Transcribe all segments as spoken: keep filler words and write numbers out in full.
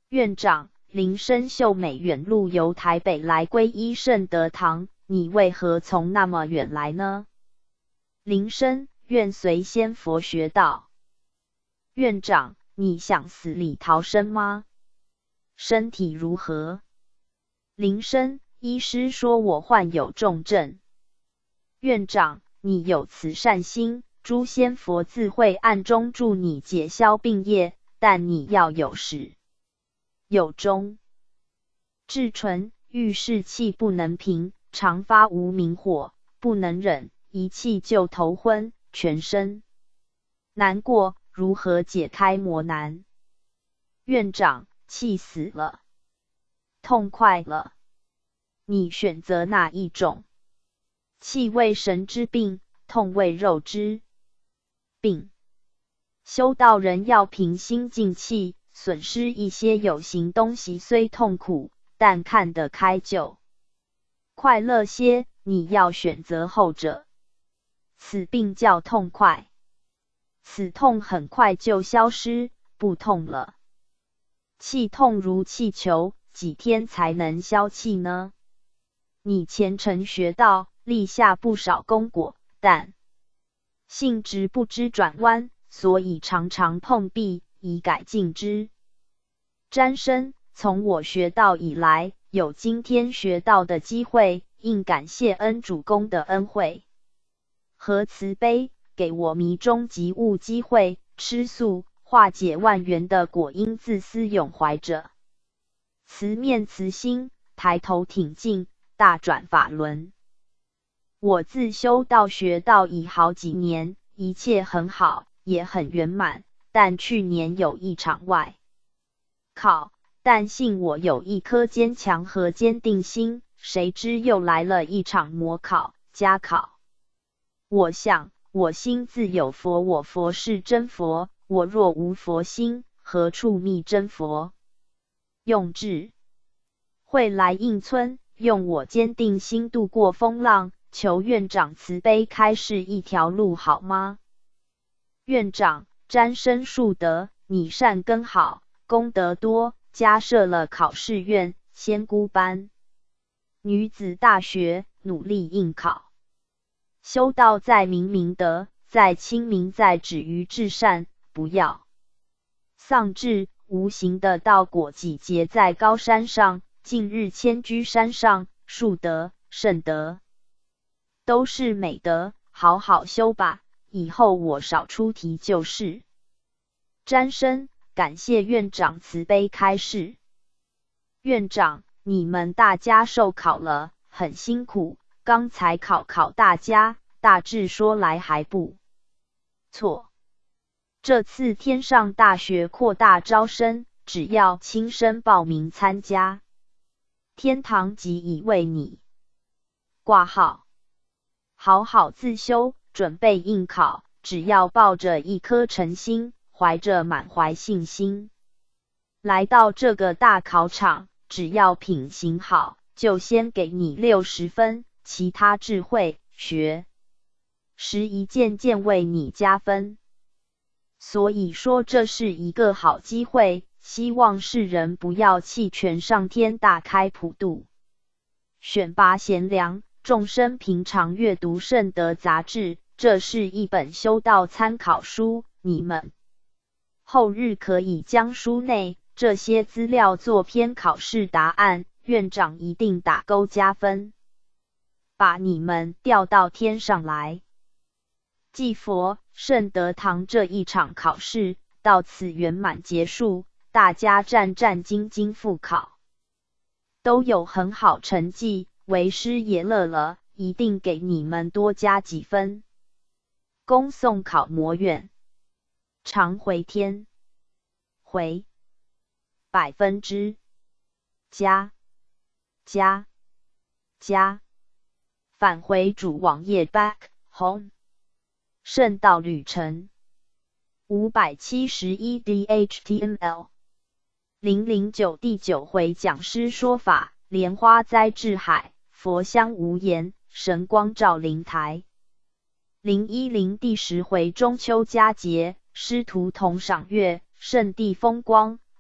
院长林深秀美远路由台北来皈依圣德堂，你为何从那么远来呢？林深，愿随仙佛学道。院长，你想死里逃生吗？身体如何？林深，医师说我患有重症。院长，你有慈善心，诸仙佛自会暗中助你解消病业，但你要有始有终。至纯，遇事气不能平，常发无名火，不能忍，一气就头昏，全身难过，如何解开魔难？院长，气死了，痛快了。你选择哪一种？气为神之病，痛为肉之病。修道人要平心静气，损失一些有形东西虽痛苦，但看得开就快乐些。你要选择后者。此病叫痛快，此痛很快就消失，不痛了。气痛如气球，几天才能消气呢？你虔诚学道，立下不少功果，但性直不知转弯，所以常常碰壁，以改进之。詹生，从我学道以来，有今天学道的机会，应感谢恩主公的恩惠和慈悲，给我迷中及悟机会，吃素化解万缘的果因，自私永怀着慈面慈心，抬头挺进，大转法轮。我自修道学道已好几年，一切很好，也很圆满，但去年有一场外考，但幸我有一颗坚强和坚定心，谁知又来了一场模考加考。我想，我心自有佛，我佛是真佛，我若无佛心，何处觅真佛？用智慧来应村，用我坚定心度过风浪，求院长慈悲开示一条路好吗？院长，沾身树德，你善根好，功德多，加设了考试院、仙姑班、女子大学，努力应考。修道在明明德，在亲民，在止于至善，不要丧志。无形的道果几结在高山上，近日迁居山上，树德、圣德都是美德，好好修吧，以后我少出题就是。詹生，感谢院长慈悲开示。院长，你们大家受考了，很辛苦，刚才考考大家，大致说来还不错。这次天上大学扩大招生，只要亲身报名参加，天堂即已为你挂号。好好自修，准备应考，只要抱着一颗诚心，怀着满怀信心，来到这个大考场，只要品行好，就先给你六十分，其他智慧、学识一件件为你加分。所以说这是一个好机会，希望世人不要弃权上天大开普度，选拔贤良，众生平常阅读圣德杂志，这是一本修道参考书，你们后日可以将书内这些资料做篇考试答案，院长一定打勾加分，把你们调到天上来。祭佛圣德堂这一场考试到此圆满结束，大家战战兢兢复考，都有很好成绩，为师也乐了，一定给你们多加几分。恭送考模院，常回天回百分之加加加，返回主网页 back home。圣道旅程 五百七十一 D H T M L 零零九第九回讲师说法，莲花栽至海，佛香无言，神光照灵台。零一零第十回中秋佳节，师徒同赏月，圣地风光，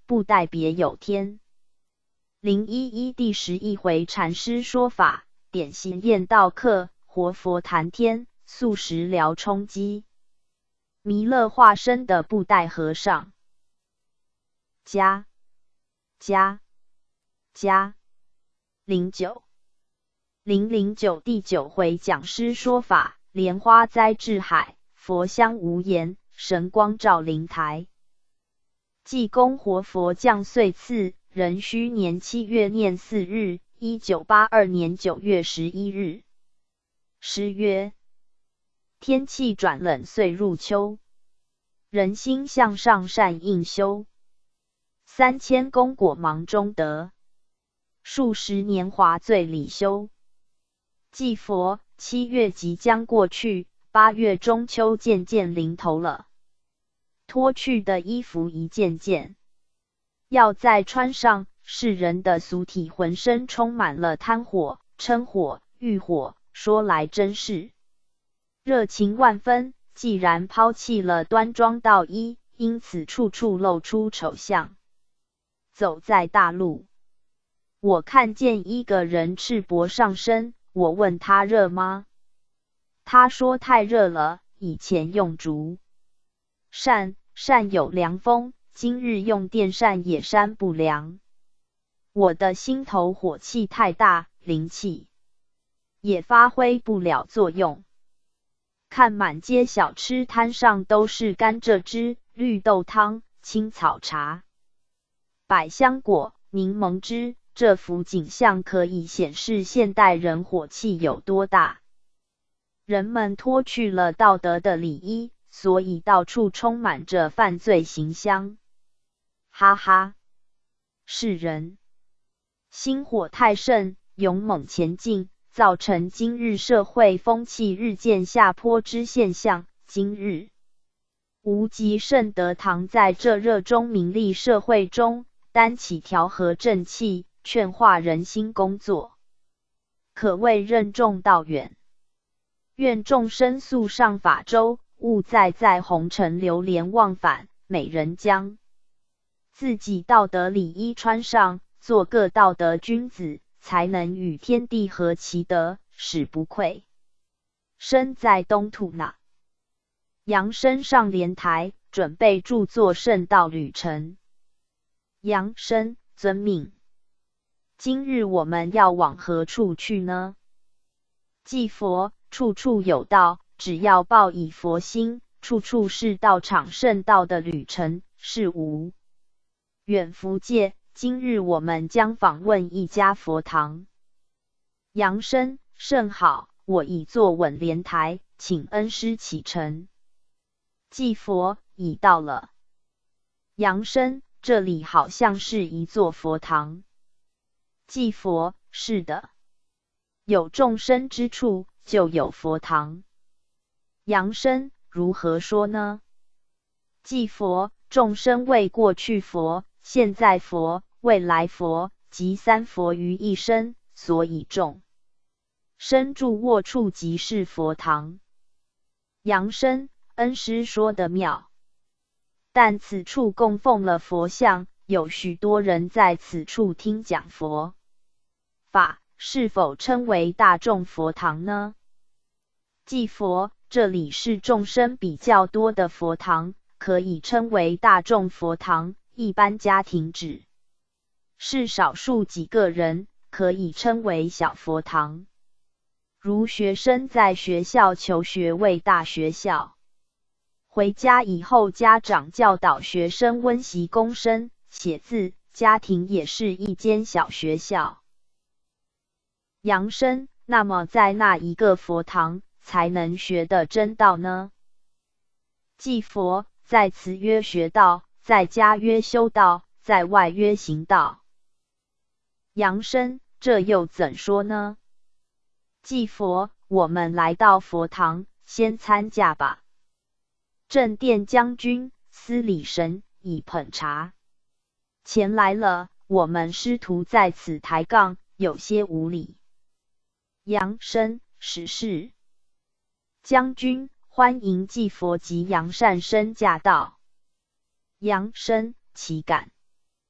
不代别有天。零一一第十一回禅师说法，典型验道客，活佛谈天，素食疗冲击。弥勒化身的布袋和尚。加加加零九零零九第九回讲师说法，莲花栽至海，佛香无言，神光照灵台。济公活佛降岁次，壬戌年七月廿四日，一九八二年九月十一日。诗曰：天气转冷岁入秋，人心向上善应修。三千功果忙中得，数十年华最里修。祭佛，七月即将过去，八月中秋渐渐临头了。脱去的衣服一件件要再穿上，世人的俗体浑身充满了贪火、嗔火、欲火，说来真是热情万分。既然抛弃了端庄道衣，因此处处露出丑相。走在大路，我看见一个人赤膊上身，我问他热吗？他说太热了，以前用竹扇，扇有凉风，今日用电扇也扇不凉。我的心头火气太大，灵气也发挥不了作用。看满街小吃摊上都是甘蔗汁、绿豆汤、青草茶、百香果、柠檬汁，这幅景象可以显示现代人火气有多大。人们脱去了道德的礼仪，所以到处充满着犯罪形象。哈哈，世人心火太盛，勇猛前进，造成今日社会风气日渐下坡之现象。今日无极圣德堂在这热衷名利社会中，担起调和正气、劝化人心工作，可谓任重道远。愿众生速上法舟，勿再在红尘流连忘返。每人将自己道德礼衣穿上，做个道德君子，才能与天地合其德，使不愧。身在东土那，扬身上莲台，准备著作圣道旅程。扬身，遵命。今日我们要往何处去呢？祭佛，处处有道，只要抱以佛心，处处是道场圣道的旅程，是无远弗届。今日我们将访问一家佛堂。扬身，甚好，我已坐稳莲台，请恩师启程。祭佛，已到了。扬身，这里好像是一座佛堂。祭佛，是的。有众生之处，就有佛堂。扬身，如何说呢？祭佛，众生为过去佛、现在佛、未来佛及三佛于一身，所以众生住卧处即是佛堂。扬身，恩师说得妙。但此处供奉了佛像，有许多人在此处听讲佛法，是否称为大众佛堂呢？祭佛，这里是众生比较多的佛堂，可以称为大众佛堂。一般家庭指是少数几个人，可以称为小佛堂。如学生在学校求学为大学校，回家以后家长教导学生温习功身、写字，家庭也是一间小学校。扬身，那么在那一个佛堂才能学的真道呢？祭佛，在此曰学道，在家曰修道，在外曰行道。扬身，这又怎说呢？祭佛，我们来到佛堂，先参驾吧。正殿将军司礼神已捧茶前来了，我们师徒在此抬杠，有些无礼。扬身，实是。将军，欢迎祭佛及扬善身驾到。扬身，岂敢！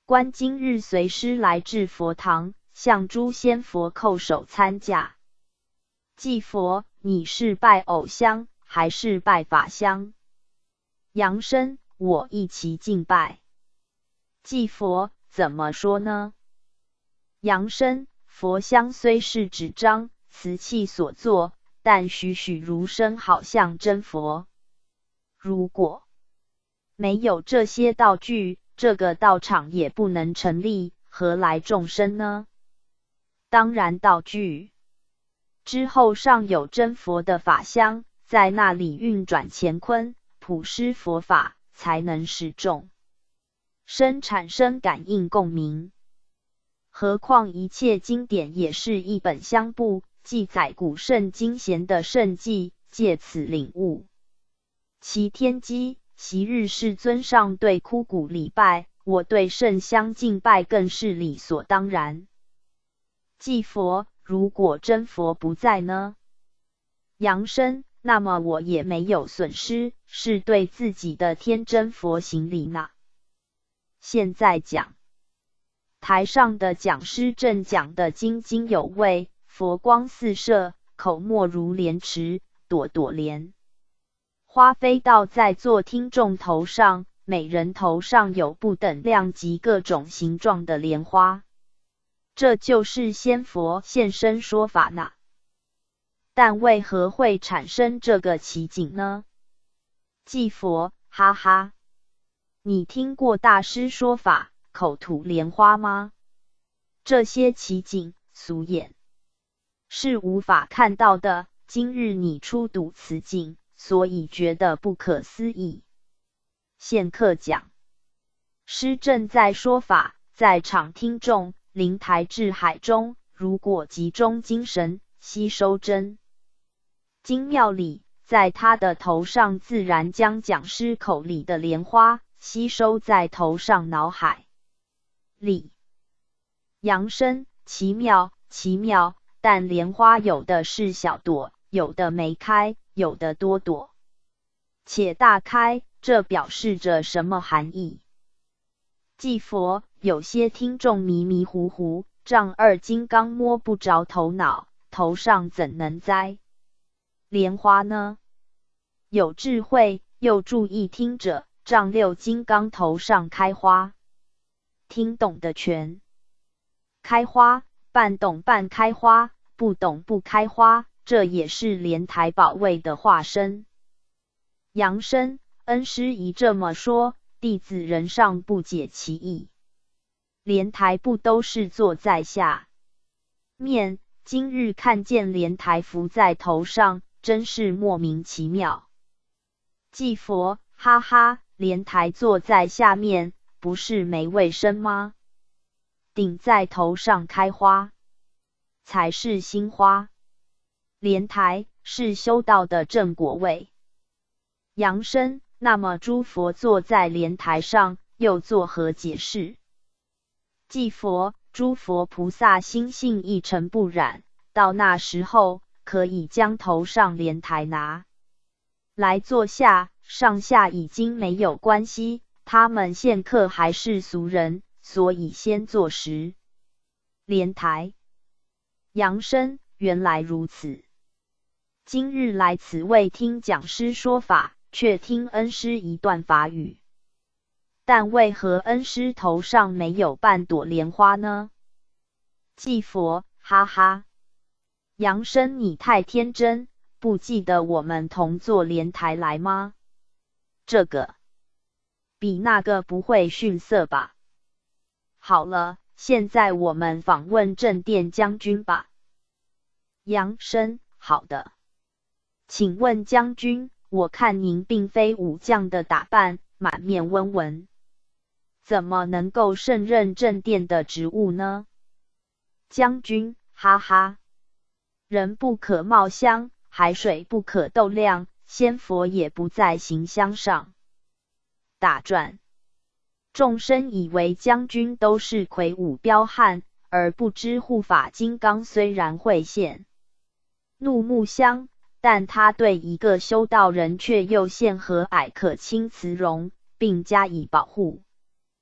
观今日随师来至佛堂，向诸仙佛叩首参驾。祭佛，你是拜偶像还是拜法相？扬声，我一齐敬拜。祭佛，怎么说呢？扬声，佛像虽是纸张瓷器所作，但栩栩如生，好像真佛。如果没有这些道具，这个道场也不能成立，何来众生呢？当然道具之后尚有真佛的法相，在那里运转乾坤，普施佛法，才能使众生产生感应共鸣。何况一切经典也是一本相部，记载古圣今贤的圣迹，借此领悟其天机。昔日世尊上对枯骨礼拜，我对圣香敬拜更是理所当然。祭佛，如果真佛不在呢？扬声，那么我也没有损失，是对自己的天真佛行礼呢。现在讲台上的讲师正讲得津津有味，佛光四射，口沫如莲池，朵朵莲花飞到在座听众头上，每人头上有不等量及各种形状的莲花。这就是仙佛现身说法呢。但为何会产生这个奇景呢？祭佛，哈哈，你听过大师说法口吐莲花吗？这些奇景俗眼是无法看到的，今日你初睹此景，所以觉得不可思议。现课讲师正在说法，在场听众灵台至海中，如果集中精神吸收真精妙理，在他的头上自然将讲师口里的莲花吸收在头上脑海里。扬声，奇妙奇妙，但莲花有的是小朵，有的没开，有的多朵且大开，这表示着什么含义？祭佛，有些听众迷迷糊糊，丈二金刚摸不着头脑，头上怎能栽莲花呢？有智慧又注意听者，丈六金刚头上开花，听懂的全开花，半懂半开花，不懂不开花，这也是莲台宝位的化身。扬声，恩师宜这么说，弟子仍尚不解其意。莲台不都是坐在下面，今日看见莲台浮在头上，真是莫名其妙。祭佛，哈哈，莲台坐在下面，不是没卫生吗？顶在头上开花才是新花。莲台是修道的正果位。扬声，那么诸佛坐在莲台上，又作何解释？祭佛，诸佛菩萨心性一尘不染，到那时候可以将头上莲台拿来坐下，上下已经没有关系，他们现客还是俗人，所以先坐实莲台。扬声，原来如此。今日来此未听讲师说法，却听恩师一段法语。但为何恩师头上没有半朵莲花呢？祭佛，哈哈，扬声，你太天真，不记得我们同坐莲台来吗？这个比那个不会逊色吧？好了，现在我们访问正殿将军吧。扬声，好的。请问将军，我看您并非武将的打扮，满面温文，怎么能够胜任正殿的职务呢？将军，哈哈，人不可貌相，海水不可斗量，仙佛也不在形象上打转。众生以为将军都是魁梧彪悍，而不知护法金刚虽然会现怒目相，但他对一个修道人却又现和蔼可亲慈容，并加以保护。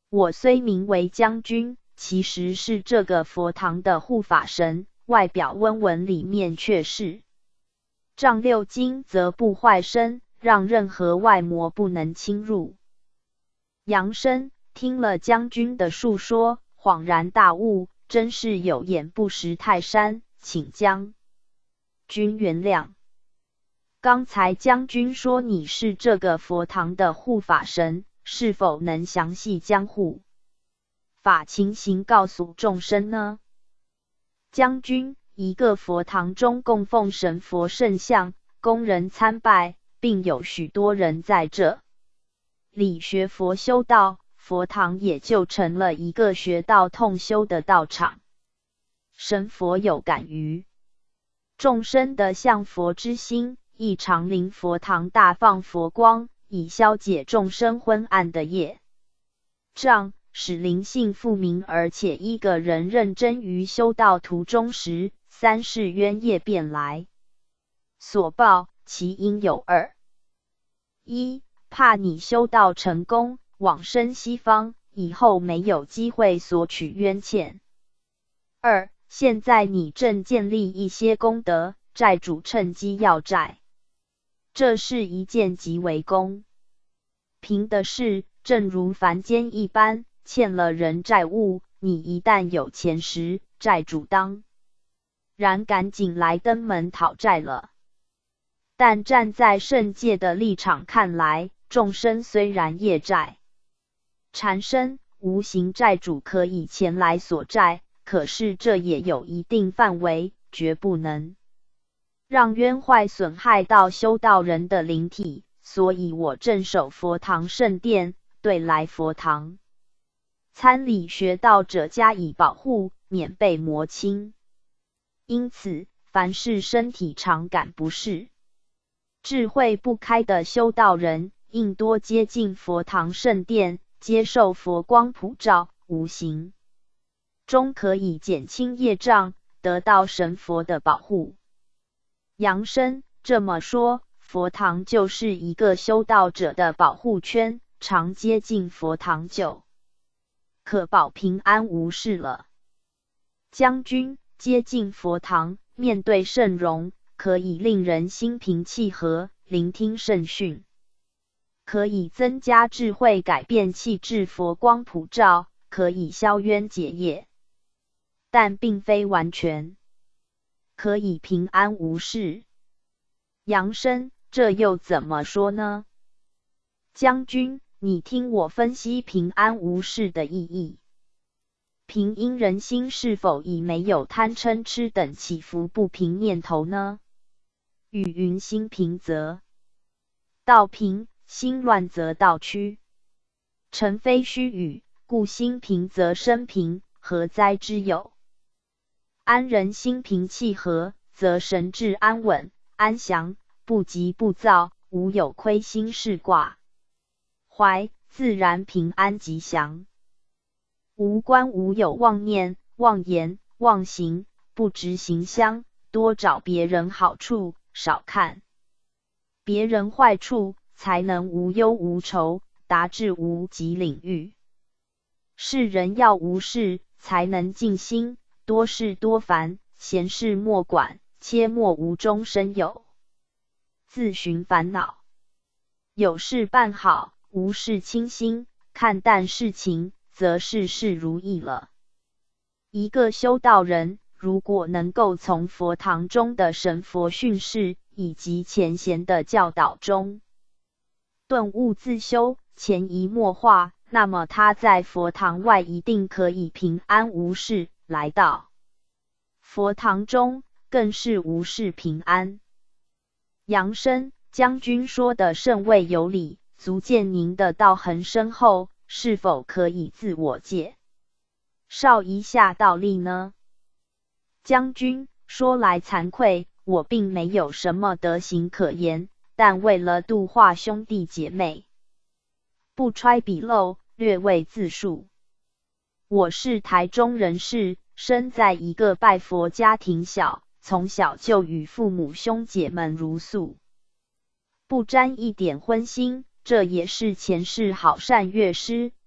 我虽名为将军，其实是这个佛堂的护法神，外表温文里面却是丈六金，则不坏身，让任何外魔不能侵入。杨生听了将军的述说，恍然大悟，真是有眼不识泰山，请将军原谅。刚才将军说你是这个佛堂的护法神，是否能详细将护法情形告诉众生呢？将军，一个佛堂中供奉神佛圣像，供人参拜，并有许多人在这里学佛修道，佛堂也就成了一个学道通修的道场。神佛有感于众生的向佛之心，亦常临佛堂大放佛光，以消解众生昏暗的业障，使灵性复明。而且一个人认真于修道途中时，三世冤业便来所报，其因有二：一，怕你修道成功，往生西方，以后没有机会索取冤欠；二，现在你正建立一些功德，债主趁机要债，这是一件极为公平的事。正如凡间一般，欠了人债务，你一旦有钱时，债主当然赶紧来登门讨债了。但站在圣界的立场看来，众生虽然业债缠身，无形债主可以前来索债，可是这也有一定范围，绝不能让冤坏损害到修道人的灵体。所以我镇守佛堂圣殿，对来佛堂参礼学道者加以保护，免被魔侵。因此，凡是身体常感不适、智慧不开的修道人，应多接近佛堂圣殿，接受佛光普照，无形中可以减轻业障，得到神佛的保护。杨生这么说，佛堂就是一个修道者的保护圈，常接近佛堂就可保平安无事了。将军，接近佛堂，面对圣容，可以令人心平气和；聆听圣训，可以增加智慧，改变气质，佛光普照，可以消冤解业，但并非完全可以平安无事。杨生，这又怎么说呢？将军，你听我分析平安无事的意义。平因人心是否已没有贪嗔痴等起伏不平念头呢？语云心平则道平，心乱则道曲。诚非虚语，故心平则身平，何哉之有？安人心平气和，则神志安稳安详，不急不躁，无有亏心事挂怀，自然平安吉祥。无关无有妄念、妄言、妄行，不执行相，多找别人好处，少看别人坏处，才能无忧无愁，达至无极领域。世人要无事，才能静心，多事多烦，闲事莫管，切莫无中生有，自寻烦恼。有事办好，无事清心，看淡事情，则事事如意了。一个修道人，如果能够从佛堂中的神佛训示以及前贤的教导中顿悟自修，潜移默化，那么他在佛堂外一定可以平安无事，来到佛堂中更是无事平安。杨生将军说的甚为有理，足见您的道行深厚，是否可以自我介绍一下道力呢？将军，说来惭愧，我并没有什么德行可言，但为了度化兄弟姐妹，不揣笔漏，略为自述。我是台中人士，生在一个拜佛家庭小，从小就与父母兄姐们如素，不沾一点荤腥，这也是前世好善乐师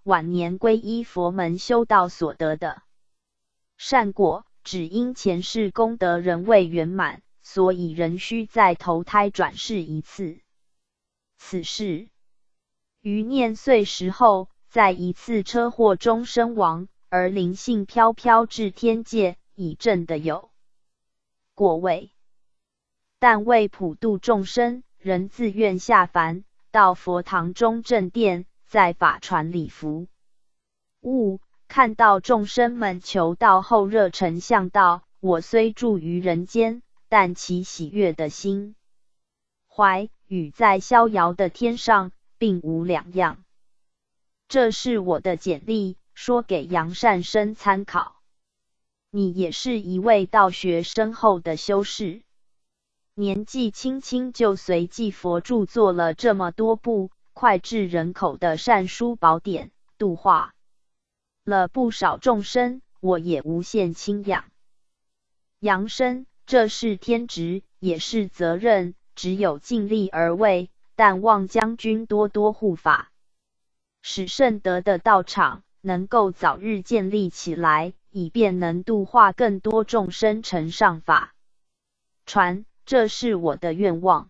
晚年皈依佛门修道所得的善果，只因前世功德仍未圆满，所以仍需再投胎转世一次。此事于念岁时后，在一次车祸中身亡，而灵性飘飘至天界，以证的有果位，但为普度众生，仍自愿下凡，到佛堂中正殿，在法船礼服务，看到众生们求道后热诚向道，我虽住于人间，但其喜悦的心怀与在逍遥的天上并无两样。这是我的简历，说给杨善生参考。你也是一位道学深厚的修士，年纪轻轻就随继佛著作了这么多部脍炙人口的善书宝典，度化了不少众生，我也无限钦仰。杨生，这是天职，也是责任，只有尽力而为，但望将军多多护法，使圣德的道场能够早日建立起来，以便能度化更多众生成上法船，这是我的愿望。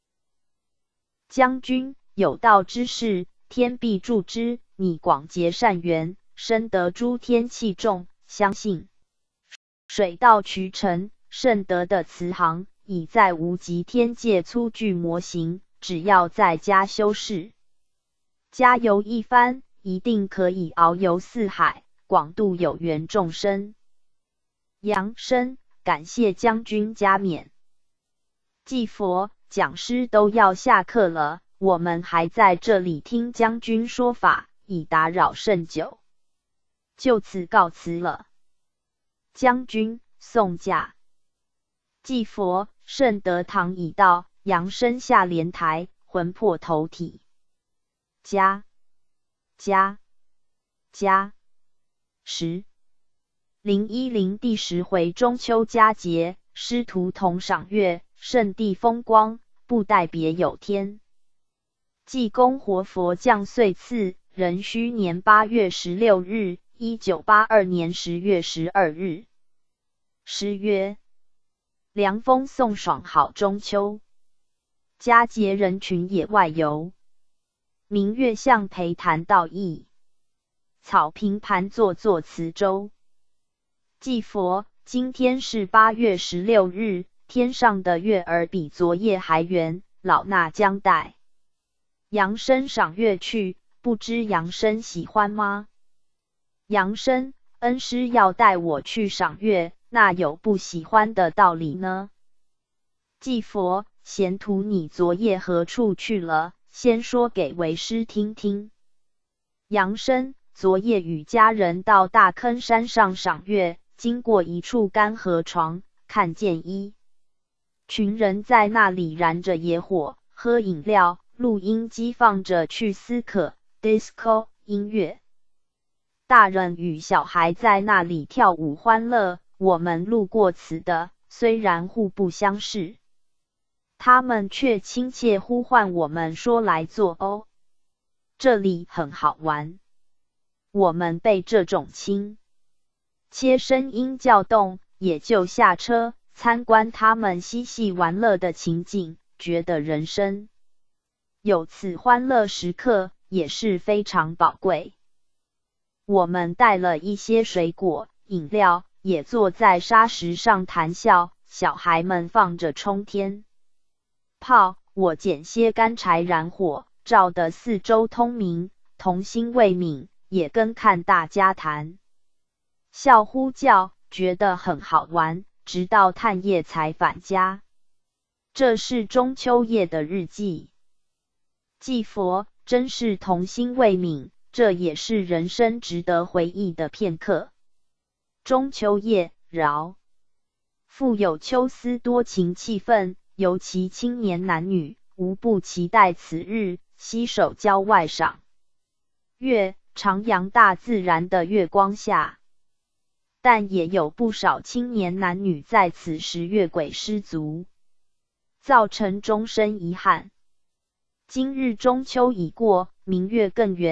将军，有道之事，天必助之，你广结善缘，深得诸天器重，相信水到渠成，圣德的慈航已在无极天界粗具模型，只要在家修饰，加油一番，一定可以遨游四海，广度有缘众生。杨生，感谢将军加冕。祭佛、讲师都要下课了，我们还在这里听将军说法，已打扰甚久，就此告辞了。将军，送驾。祭佛，圣德堂已到。杨生下莲台，魂魄投体。加加加十零一零第十回中秋佳节，师徒同赏月，圣地风光，不待别有天。济公活佛降岁次，壬戌年八月十六日，一九八二年十月十二日。诗曰：凉风送爽好中秋，佳节人群野外游。明月相陪谈道义，草坪盘坐坐磁州。祭佛，今天是八月十六日，天上的月儿比昨夜还圆，老衲将带杨生赏月去，不知杨生喜欢吗？杨生，恩师要带我去赏月，那有不喜欢的道理呢？祭佛，贤徒你昨夜何处去了？先说给为师听听。杨生，昨夜与家人到大坑山上赏月，经过一处干河床，看见一群人在那里燃着野火，喝饮料，录音机放着去斯可 disco 音乐，大人与小孩在那里跳舞欢乐。我们路过此的，虽然互不相识，他们却亲切呼唤我们说来坐哦，这里很好玩。我们被这种亲切声音叫动，也就下车参观他们嬉戏玩乐的情景，觉得人生有此欢乐时刻也是非常宝贵。我们带了一些水果、饮料，也坐在沙石上谈笑，小孩们放着冲天炮，我捡些干柴燃火，照得四周通明，童心未泯，也跟看大家谈笑呼叫，觉得很好玩，直到探夜才返家。这是中秋夜的日记。祭佛，真是童心未泯，这也是人生值得回忆的片刻。中秋夜，饶富有秋思多情气氛，尤其青年男女，无不期待此日，携手郊外赏月，徜徉大自然的月光下。但也有不少青年男女在此时越轨失足，造成终身遗憾。今日中秋已过，明月更圆，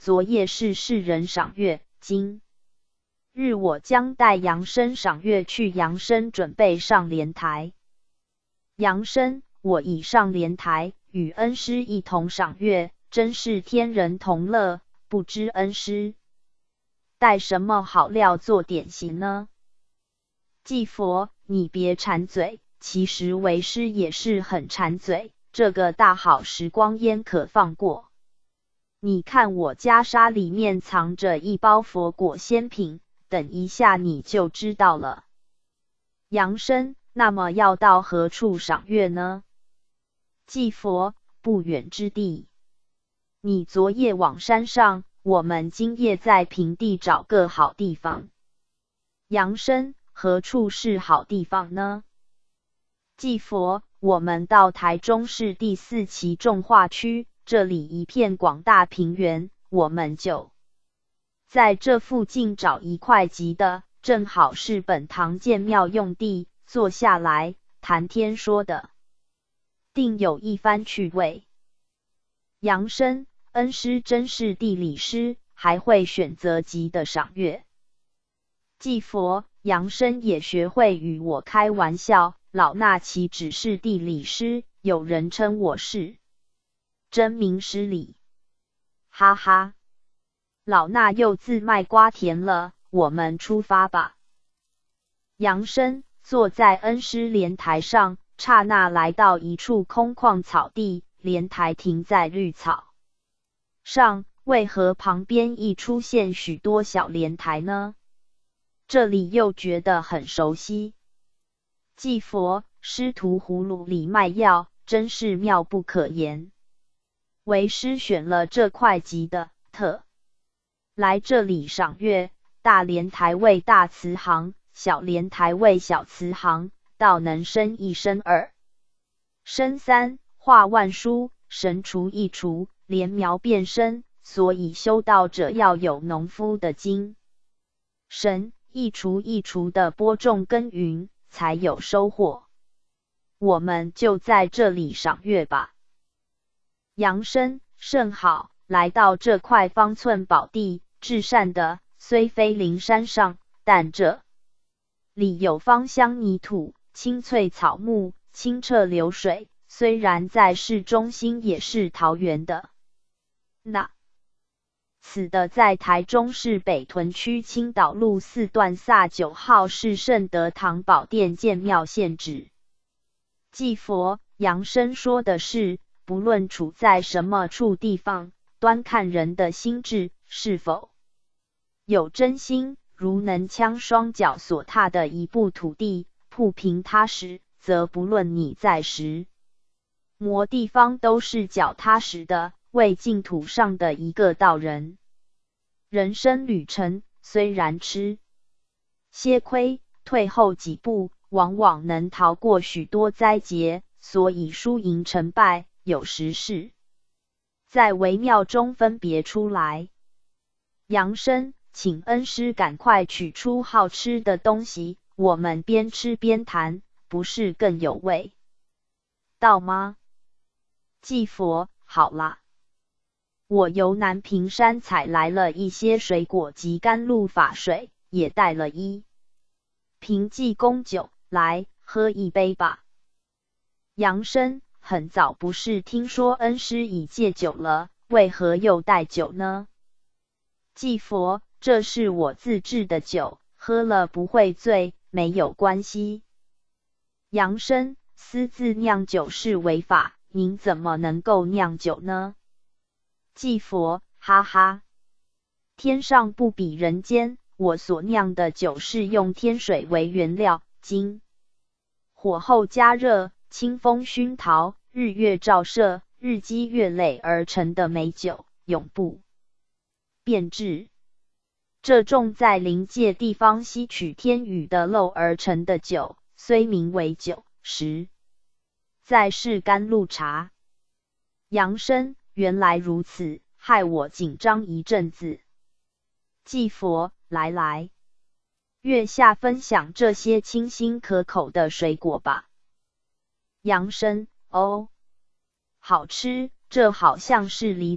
昨夜是世人赏月，今日我将带杨生赏月去。杨生准备上莲台。杨生，我已上莲台，与恩师一同赏月，真是天人同乐。不知恩师带什么好料做点心呢？继佛，你别馋嘴，其实为师也是很馋嘴，这个大好时光焉可放过？你看我袈裟里面藏着一包佛果仙品，等一下你就知道了。杨生，那么要到何处赏月呢？继佛，不远之地。你昨夜往山上，我们今夜在平地找个好地方。杨生，何处是好地方呢？继佛，我们到台中市第四期重划区，这里一片广大平原，我们就在这附近找一块瘠的，正好是本堂建庙用地，坐下来谈天说的，定有一番趣味。杨生，恩师真是地理师，还会选择瘠的赏月。继佛，杨生也学会与我开玩笑，老衲岂只是地理师，有人称我是真名师礼。哈哈，老衲又自卖瓜田了，我们出发吧。杨生坐在恩师莲台上，刹那来到一处空旷草地，莲台停在绿草上，为何旁边亦出现许多小莲台呢？这里又觉得很熟悉。继佛，师徒葫芦里卖药，真是妙不可言。为师选了这块瘠的，特来这里赏月。大莲台为大慈行，小莲台为小慈行，道能生一生二，生三，化万殊，神除一除，连苗变身，所以修道者要有农夫的精神，一锄一锄的播种耕耘，才有收获。我们就在这里赏月吧。杨生，甚好，来到这块方寸宝地，至善的，虽非灵山上，但这里有芳香泥土，青翠草木，清澈流水，虽然在市中心，也是桃园的。那此的在台中市北屯区青岛路四段萨九号是圣德堂宝殿建庙现址。继佛，杨生说的是，不论处在什么处地方，端看人的心智是否有真心，如能将双脚所踏的一步土地铺平踏实，则不论你在什么地方都是脚踏实的，为净土上的一个道人。人生旅程虽然吃些亏，退后几步，往往能逃过许多灾劫，所以输赢成败，有时是在微妙中分别出来。杨生，请恩师赶快取出好吃的东西，我们边吃边谈，不是更有味道吗？继佛，好啦，我由南屏山采来了一些水果及甘露法水，也带了一瓶济公酒，来喝一杯吧。杨生，很早不是听说恩师已戒酒了，为何又带酒呢？继佛，这是我自制的酒，喝了不会醉，没有关系。杨生，私自酿酒是违法，您怎么能够酿酒呢？继佛，哈哈，天上不比人间，我所酿的酒是用天水为原料，经火后加热，清风熏陶，日月照射，日积月累而成的美酒，永不变质。这种在临界地方吸取天雨的漏而成的酒，虽名为酒，实在是甘露茶。杨生，原来如此，害我紧张一阵子。继佛，来来，月下分享这些清新可口的水果吧。杨生，哦，好吃，这好像是梨子，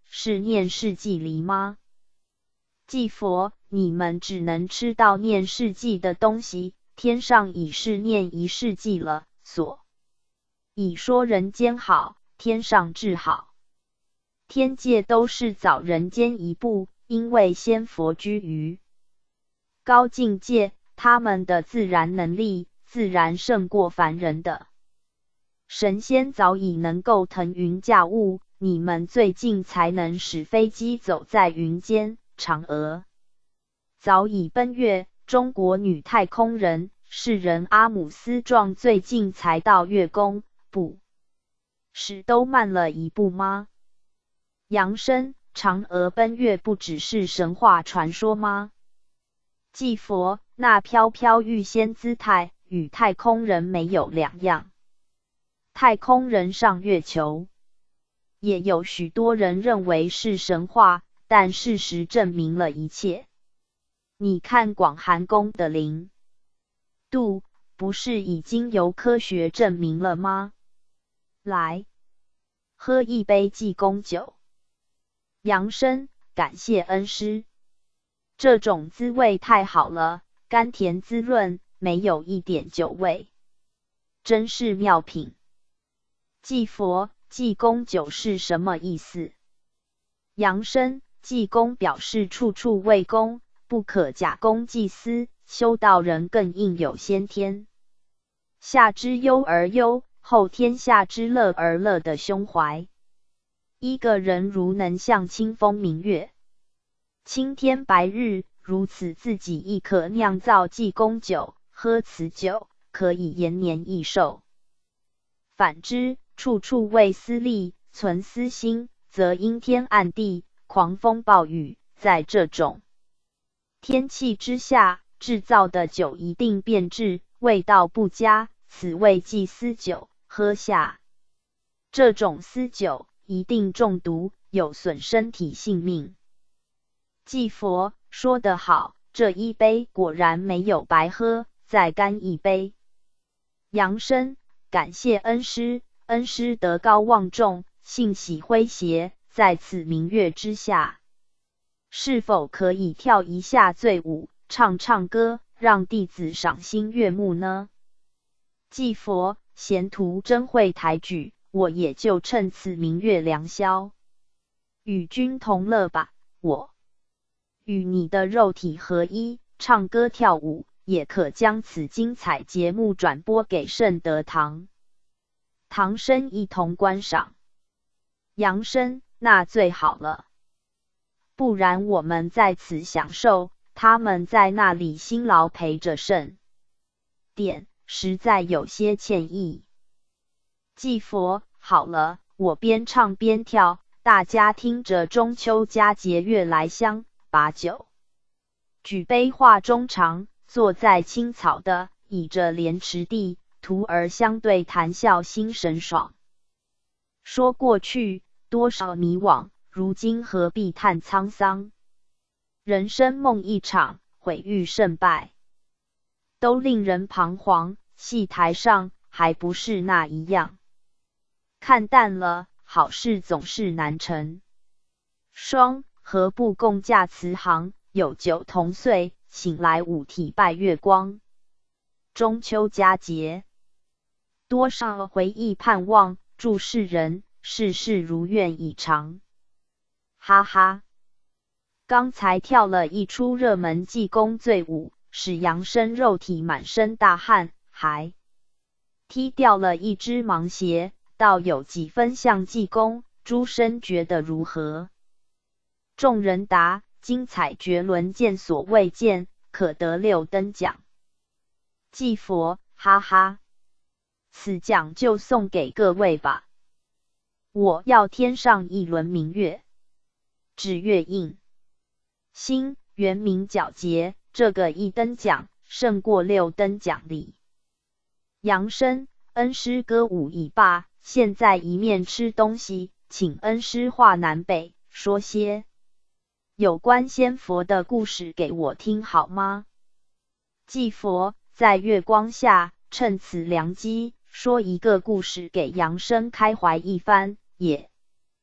是念世祭梨吗？祭佛，你们只能吃到念世祭的东西，天上已是念一世祭了，所以说人间好，天上至好。天界都是早人间一步，因为仙佛居于高境界，他们的自然能力自然胜过凡人的。神仙早已能够腾云驾雾，你们最近才能使飞机走在云间。嫦娥早已奔月，中国女太空人世人阿姆斯壮最近才到月宫，不是都慢了一步吗？杨生，嫦娥奔月不只是神话传说吗？祭佛，那飘飘欲仙姿态与太空人没有两样。太空人上月球，也有许多人认为是神话，但事实证明了一切。你看广寒宫的零度，不是已经由科学证明了吗？来，喝一杯济公酒。杨生，感谢恩师。这种滋味太好了，甘甜滋润，没有一点酒味，真是妙品。祭佛，济公酒是什么意思？杨生，济公表示处处为公，不可假公济私，修道人更应有先天下之忧而忧，后天下之乐而乐的胸怀。一个人如能像清风明月、青天白日，如此自己亦可酿造济公酒，喝此酒可以延年益寿。反之，处处为私利，存私心，则阴天暗地，狂风暴雨。在这种天气之下，制造的酒一定变质，味道不佳，此谓祭私酒，喝下这种私酒一定中毒，有损身体性命。祭佛，说得好，这一杯果然没有白喝，再干一杯。杨生，感谢恩师，恩师德高望重，性喜诙谐，在此明月之下，是否可以跳一下醉舞，唱唱歌，让弟子赏心悦目呢？祭佛，贤徒真会抬举，我也就趁此明月良宵，与君同乐吧。我与你的肉体合一，唱歌跳舞，也可将此精彩节目转播给圣德堂唐僧一同观赏。杨生，那最好了，不然我们在此享受，他们在那里辛劳陪着圣殿，实在有些歉意。祭佛，好了，我边唱边跳，大家听着中秋佳节乐来香，把酒举杯话衷肠，坐在青草的倚着莲池地，徒儿相对谈笑心神爽。说过去多少迷惘，如今何必叹沧桑？人生梦一场，毁誉胜败都令人彷徨，戏台上还不是那一样。看淡了，好事总是难成。双何不共驾慈航，有酒同岁，醒来五体拜月光。中秋佳节，多少回忆盼望，祝世人事事如愿以偿。哈哈，刚才跳了一出热门济公醉舞，使杨生肉体满身大汗，还踢掉了一只盲鞋，倒有几分像济公。诸生觉得如何？众人答：精彩绝伦，见所未见，可得六等奖。祭佛，哈哈，此奖就送给各位吧。我要天上一轮明月，指月映星，圆明皎洁，这个一等奖胜过六等奖励。杨生，恩师歌舞已罢，现在一面吃东西，请恩师话南北，说些有关仙佛的故事给我听好吗？祭佛，在月光下，趁此良机，说一个故事给杨生开怀一番，也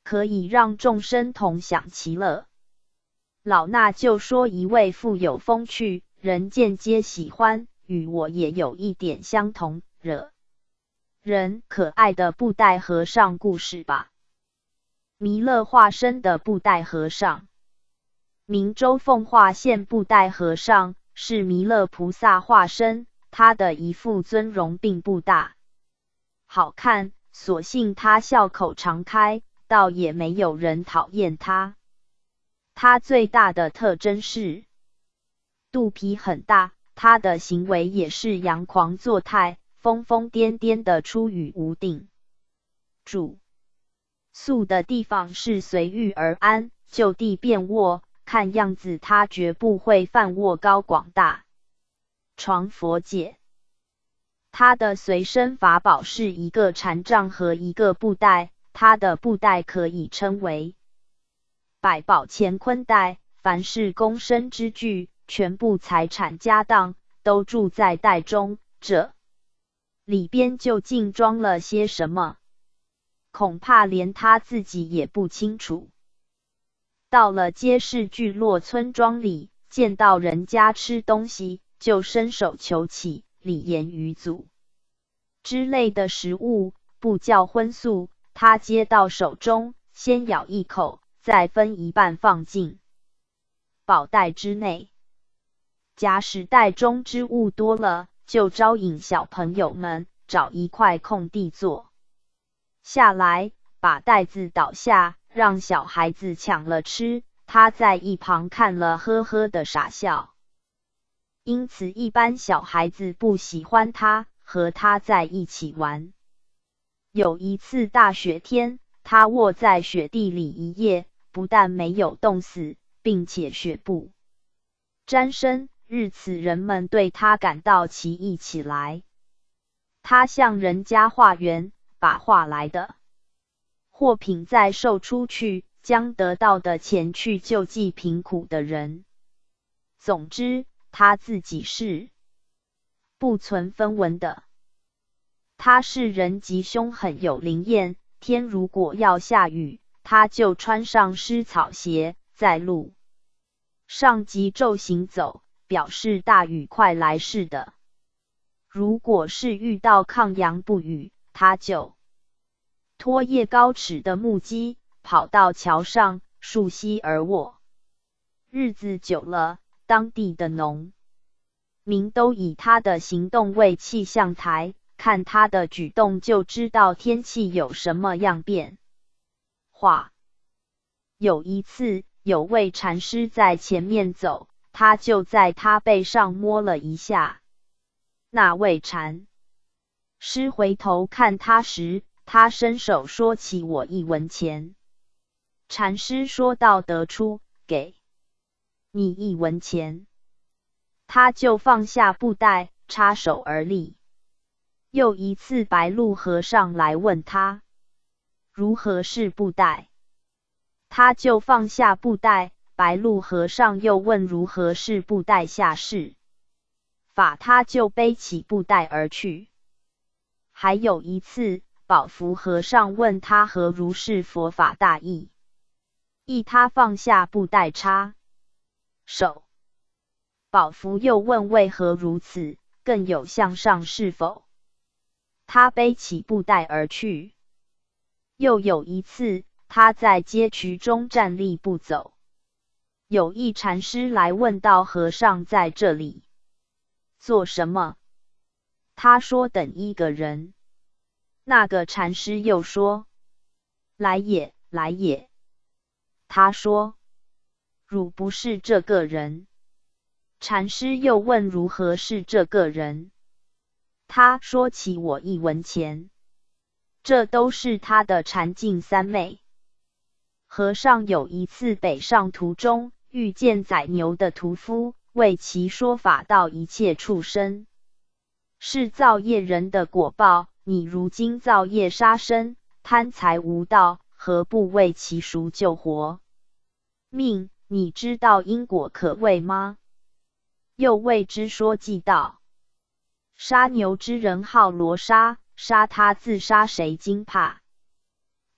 可以让众生同享其乐。老衲就说一位富有风趣，人间皆喜欢，与我也有一点相同，惹人可爱的布袋和尚故事吧。弥勒化身的布袋和尚，明州奉化县布袋和尚是弥勒菩萨化身，他的一副尊容并不大好看，所幸他笑口常开，倒也没有人讨厌他。他最大的特征是肚皮很大，他的行为也是扬狂作态，疯疯癫癫的出语无定。住宿的地方是随遇而安，就地便卧，看样子他绝不会犯卧高广大床佛界。他的随身法宝是一个禅杖和一个布袋，他的布袋可以称为百宝乾坤袋，凡是公身之具，全部财产家当都住在袋中，这里边究竟装了些什么，恐怕连他自己也不清楚。到了街市聚落村庄里，见到人家吃东西，就伸手求起李盐鱼祖之类的食物，不叫荤素，他接到手中，先咬一口，再分一半放进宝袋之内。假使袋中之物多了，就招引小朋友们找一块空地坐下来，把袋子倒下，让小孩子抢了吃，他在一旁看了呵呵的傻笑。因此一般小孩子不喜欢他，和他在一起玩。有一次大雪天，他卧在雪地里一夜，不但没有冻死，并且雪不沾身，日此人们对他感到奇异起来。他向人家化缘，把化来的货品再售出去，将得到的钱去救济贫苦的人。总之，他自己是不存分文的。他是人吉凶狠有灵验，天如果要下雨，他就穿上湿草鞋，在路上急骤行走，表示大雨快来似的。如果是遇到抗阳不雨，他就拖叶高尺的木屐，跑到桥上，竖膝而卧。日子久了，当地的农民都以他的行动为气象台，看他的举动就知道天气有什么样变化。有一次，有位禅师在前面走，他就在他背上摸了一下。那位禅师回头看他时，他伸手说起我一文钱。禅师说道得出，给你一文钱。他就放下布袋，插手而立。又一次白鹿和尚来问他如何是布袋，他就放下布袋。白鹿和尚又问如何是布袋下士法，他就背起布袋而去。还有一次，宝福和尚问他何如是佛法大意，意他放下布袋插手。宝福又问为何如此，更有向上是否，他背起布袋而去。又有一次，他在街渠中站立不走，有一禅师来问道和尚在这里做什么？他说等一个人。那个禅师又说来也，来也。他说汝不是这个人。禅师又问如何是这个人，他说起我一文钱。这都是他的禅境三昧。和尚有一次北上途中，遇见宰牛的屠夫，为其说法道一切畜生是造业人的果报，你如今造业杀生，贪财无道，何不为其赎救活命？你知道因果可畏吗？又为之说记道。杀牛之人号罗刹，杀他自杀谁惊怕？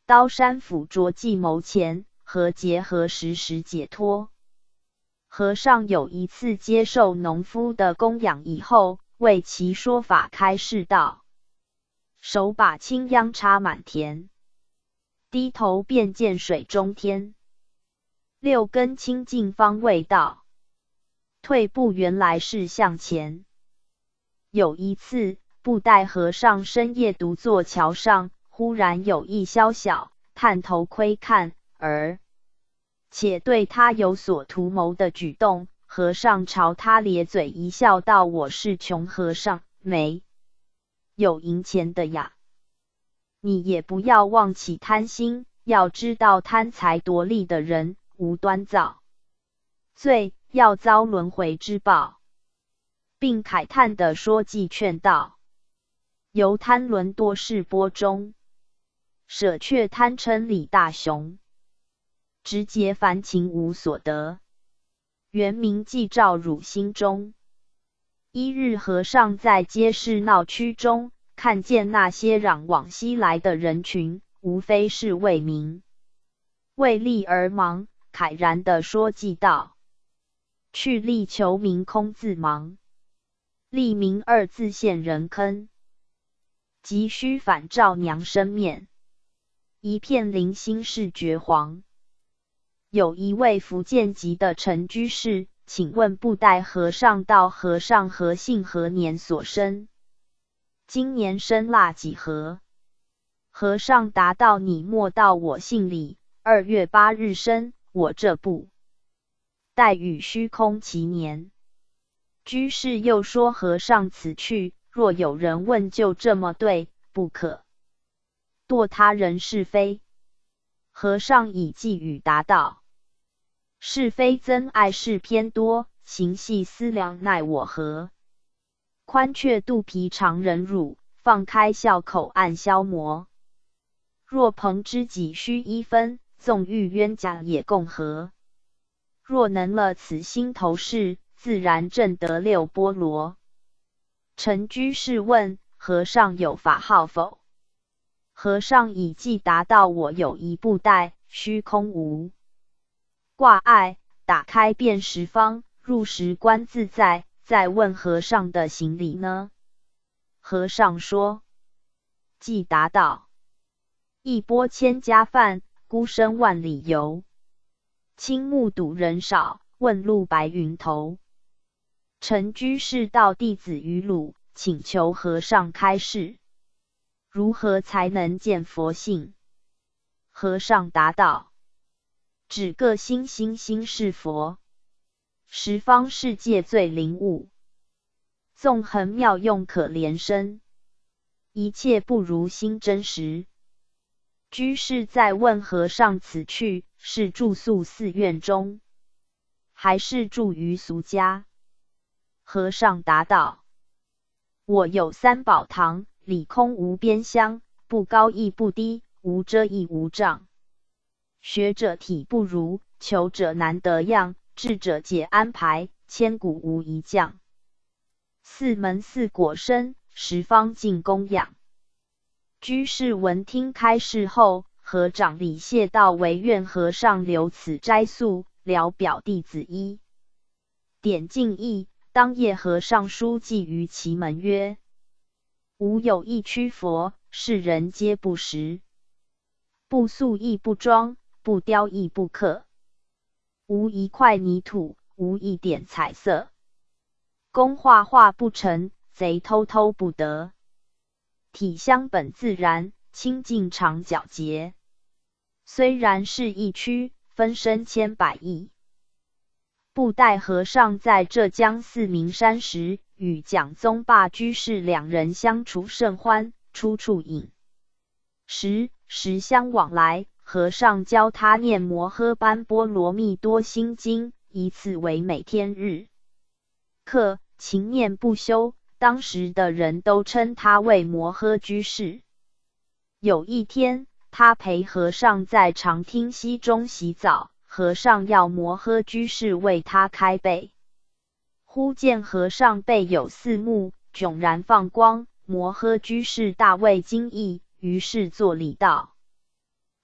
刀山斧斫计谋前，何劫何时时解脱？和尚有一次接受农夫的供养以后，为其说法开示道：手把青秧插满田，低头便见水中天。六根清净方为道，退步原来是向前。有一次，布袋和尚深夜独坐桥上，忽然有一宵小探头窥看，而且对他有所图谋的举动，和尚朝他咧嘴一笑道：我是穷和尚，没有银钱的呀。你也不要妄起贪心，要知道贪财夺利的人无端造罪，要遭轮回之报。并慨叹地说偈劝道：由贪沦多是波中，舍却贪嗔理大雄。直结凡情无所得，原名寂照汝心中。一日和尚在街市闹区中，看见那些攘往西来的人群，无非是为名为利而忙，慨然地说偈道：去利求名空自忙，利名二字陷人坑。急需反照娘生面，一片灵心是绝黄。有一位福建籍的陈居士，请问布袋和尚道：和尚何姓何年所生？今年生腊几何？和尚答道：你莫道我姓李，二月八日生，我这布袋与虚空齐年。居士又说：和尚此去，若有人问，就这么对，不可堕他人是非。和尚以偈语答道：是非增爱事偏多，行细思量奈我何？宽却肚皮常忍辱，放开笑口暗消磨。若朋知己须一分，纵欲冤家也共和。若能了此心头事，自然证得六波罗。陈居士问：和尚有法号否？和尚以偈答道：我有一布袋，虚空无挂碍，打开遍十方，入时观自在。再问和尚的行礼呢？和尚说：偈答道：一钵千家饭，孤身万里游。青木睹人少，问路白云头。陈居士道：弟子于鲁，请求和尚开示，如何才能见佛性？和尚答道：指个心心心是佛，十方世界最灵悟，纵横妙用可怜身，一切不如心真实。居士再问和尚此去，是住宿寺院中，还是住于俗家？和尚答道：我有三宝堂，里空无边厢，不高亦不低，无遮亦无障。学者体不如，求者难得样，智者解安排，千古无一降。四门四果生，十方尽供养。居士闻听开示后，合掌礼谢道：惟愿和尚留此斋宿，聊表弟子一点敬意。当夜和尚书记于其门曰：吾有一躯佛，世人皆不识，不塑亦不装，不雕亦不刻，无一块泥土，无一点彩色，工画画不成，贼偷偷不得。体香本自然，清净常皎洁。虽然是一躯，分身千百亿。布袋和尚在浙江四明山时，与蒋宗霸居士两人相处甚欢，出处饮食时相往来。和尚教他念摩诃般波罗蜜多心经，以此为每天日课，勤念不休。当时的人都称他为摩诃居士。有一天，他陪和尚在长汀溪中洗澡，和尚要摩诃居士为他开背。忽见和尚背有四目，迥然放光，摩诃居士大为惊异，于是作礼道：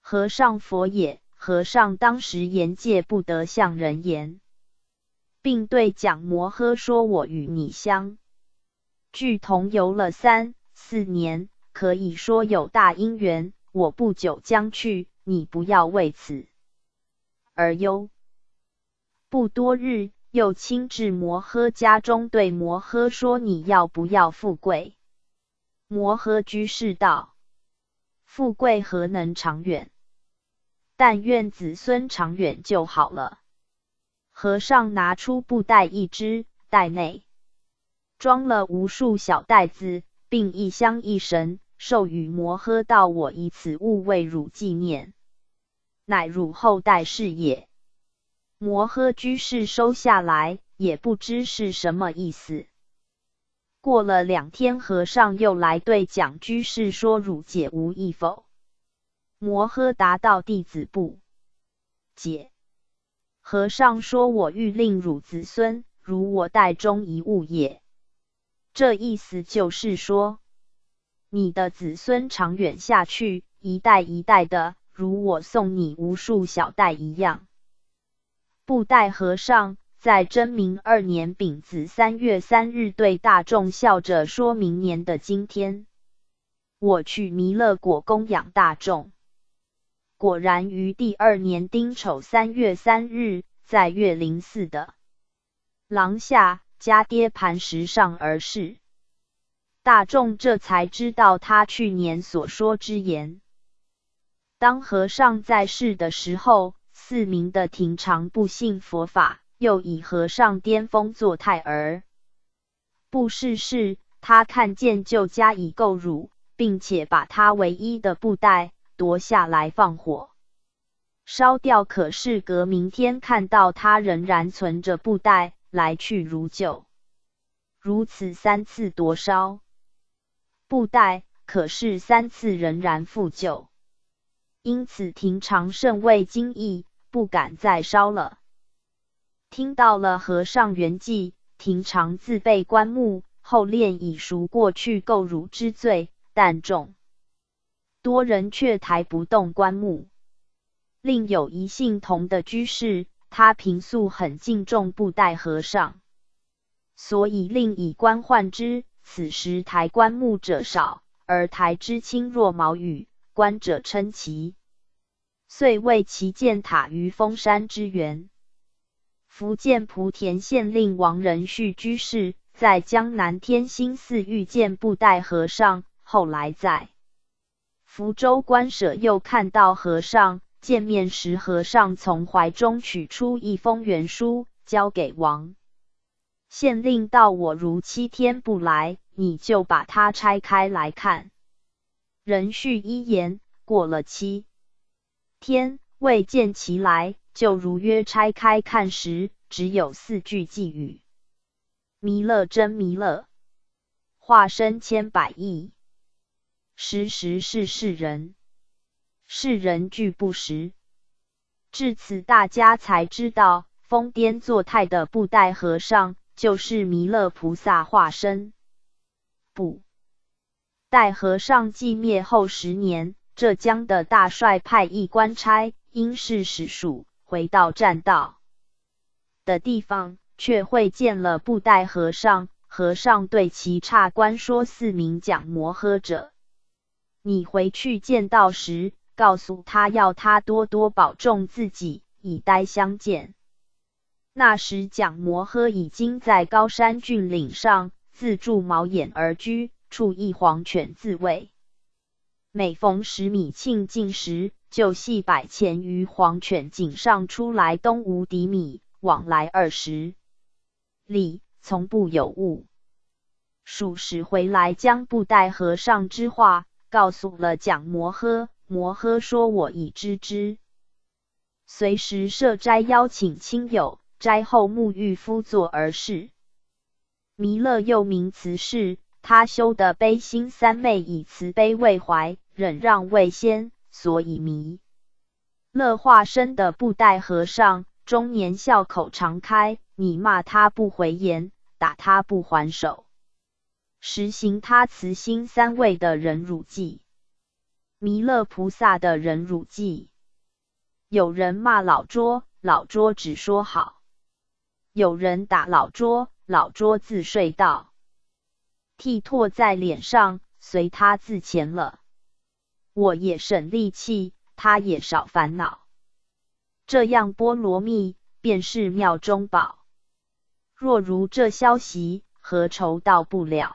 和尚佛也，和尚当时言戒不得向人言，并对蒋摩诃说：我与你相距同游了三四年，可以说有大因缘，我不久将去，你不要为此而忧。不多日，又亲至摩诃家中，对摩诃说：你要不要富贵？摩诃居士道：富贵何能长远？但愿子孙长远就好了。和尚拿出布袋一只，袋内装了无数小袋子，并一香一绳，授予摩诃道：我以此物为汝纪念，乃汝后代事也。摩诃居士收下来，也不知是什么意思。过了两天，和尚又来对蒋居士说：汝解无益否？摩诃答道：弟子不解。和尚说：我欲令汝子孙如我袋中一物也。这意思就是说，你的子孙长远下去，一代一代的，如我送你无数小袋一样。布袋和尚在真明二年丙子三月三日对大众笑着说：明年的今天，我去弥勒果供养大众。果然于第二年丁丑三月三日，在岳林寺的廊下伽跌磐石上而逝。大众这才知道他去年所说之言。当和尚在世的时候，寺民的庭常不信佛法，又以和尚巅峰作态而不世事，他看见就加以垢辱，并且把他唯一的布袋夺下来放火烧掉。可是隔明天看到他仍然存着布袋，来去如旧，如此三次夺烧布袋，可是三次仍然复旧，因此庭常甚为惊异，不敢再烧了。听到了和尚圆寂，庭常自备棺木，后练以赎过去垢辱之罪，但众多人却抬不动棺木。另有一姓童的居士，他平素很敬重布袋和尚，所以另以棺换之。此时抬棺木者少，而抬之轻若毛羽，观者称奇，遂为其建塔于峰山之源。福建莆田县令王仁旭居士在江南天心寺遇见布袋和尚，后来在福州官舍又看到和尚，见面时和尚从怀中取出一封原书，交给王县令道：我如七天不来，你就把它拆开来看。仁旭依言，过了七天，未见其来，就如约拆开看时，只有四句偈语：弥勒真弥勒，化身千百亿，时时是世人，世人俱不识。至此大家才知道，疯癫作态的布袋和尚就是弥勒菩萨化身。布袋和尚寂灭后十年，浙江的大帅派一官差因事使属，回到栈道的地方，却会见了布袋和尚。和尚对其差官说：四名讲摩诃者，你回去见到时，告诉他要他多多保重自己，以待相见。那时蒋摩诃已经在高山峻岭上自筑茅掩而居，处一黄犬自卫。每逢十米庆尽时，就系百钱于黄犬颈上出来，东无敌米，往来二十里，从不有误。数时回来，将布袋和尚之话告诉了蒋摩诃。摩诃说：我已知之。随时设斋邀请亲友，斋后沐浴敷座而逝。弥勒又名慈氏，他修的悲心三昧，以慈悲为怀，忍让为先，所以弥勒化身的布袋和尚终年笑口常开，你骂他不回言，打他不还手，实行他慈心三昧的忍辱计。 弥勒菩萨的忍辱记。有人骂老拙，老拙只说好；有人打老拙，老拙自睡道。剃唾在脸上，随他自前了。我也省力气，他也少烦恼。这样波罗蜜，便是妙中宝。若如这消息，何愁到不了？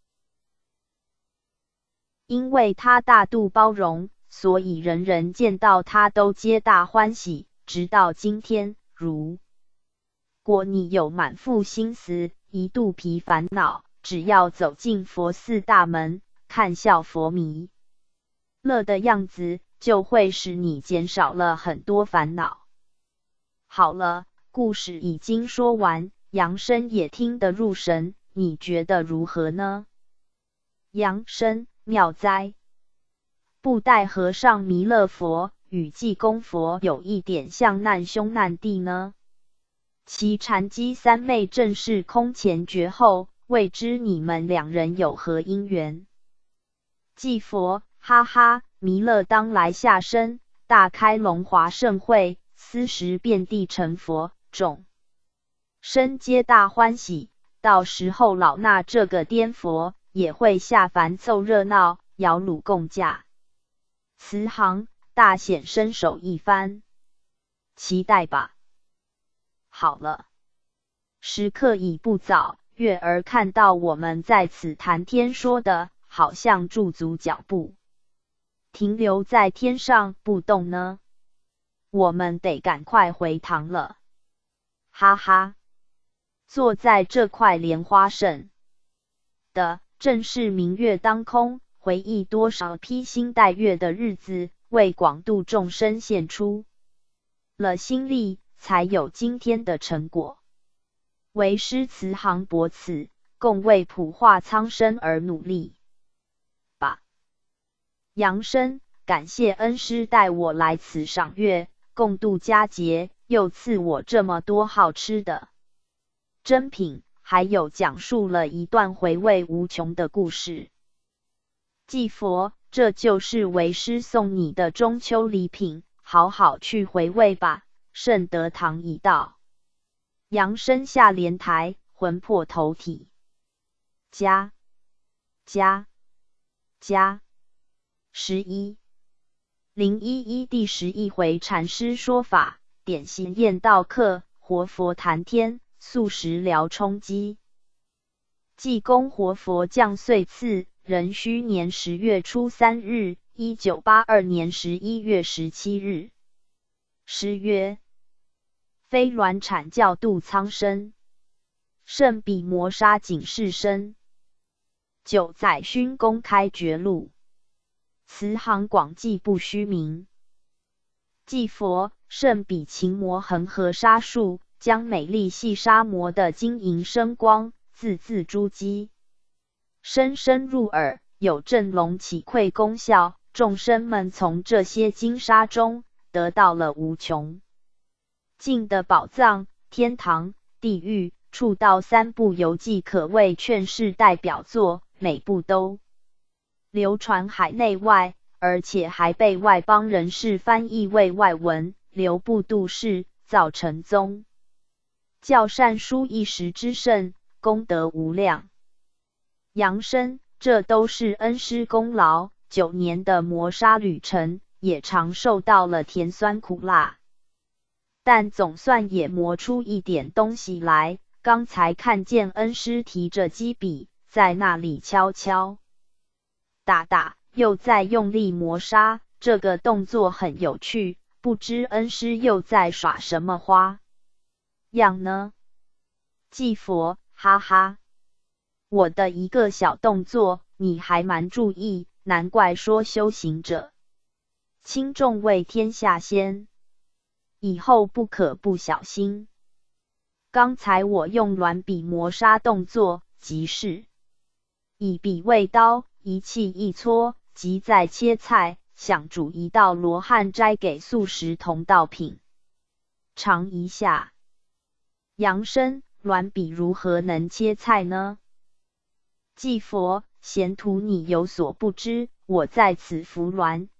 因为他大度包容，所以人人见到他都皆大欢喜。直到今天，如果你有满腹心思，一肚皮烦恼，只要走进佛寺大门，看笑佛弥勒的样子，就会使你减少了很多烦恼。好了，故事已经说完，杨生也听得入神，你觉得如何呢？杨生，妙哉！布袋和尚弥勒佛与济公佛有一点像难兄难弟呢。其禅机三昧正是空前绝后，未知你们两人有何因缘？济佛，哈哈，弥勒当来下生，大开龙华盛会，斯时遍地成佛，众生皆大欢喜。到时候老衲这个颠佛也会下凡凑热闹，摇橹共驾。慈航大显身手一番，期待吧。好了，时刻已不早，月儿看到我们在此谈天说的，好像驻足脚步停留在天上不动呢。我们得赶快回堂了。哈哈，坐在这块莲花上的正是明月当空，回忆多少披星戴月的日子，为广度众生献出了心力，才有今天的成果。为师慈航博此，共为普化苍生而努力吧。杨生，感谢恩师带我来此赏月，共度佳节，又赐我这么多好吃的珍品，还有讲述了一段回味无穷的故事。济佛，这就是为师送你的中秋礼品，好好去回味吧。圣德堂已到。杨生下莲台，魂魄投体。加加加十一零一一第十一回禅师说法，典型验道课，活佛谈天，素食疗冲击。济公活佛降岁次，壬戌年十月初三日，一九八二年十一月十七日。诗曰：飞鸾产教度苍生，胜彼磨砂警示身。九载勋公开绝路，慈航广济不虚名。济佛，胜彼勤磨恒河沙数，将美丽细沙磨得晶莹生光，字字珠玑，深深入耳，有振聋起聩功效。众生们从这些金沙中得到了无穷尽的宝藏，天堂、地狱、处道三部游记可谓劝世代表作，每部都流传海内外，而且还被外邦人士翻译为外文，流布度世，造成宗教善书一时之盛，功德无量。杨生，这都是恩师功劳，九年的磨砂旅程，也常受到了甜酸苦辣，但总算也磨出一点东西来。刚才看见恩师提着机笔，在那里敲敲打打，又在用力磨砂，这个动作很有趣，不知恩师又在耍什么花样呢？济佛，哈哈，我的一个小动作，你还蛮注意，难怪说修行者轻重为天下先，以后不可不小心。刚才我用软笔磨砂动作，即是以笔为刀，一气一搓，即在切菜，想煮一道罗汉斋给素食同道品尝一下。杨生，软笔如何能切菜呢？济佛，贤徒你有所不知，我在此服鸾，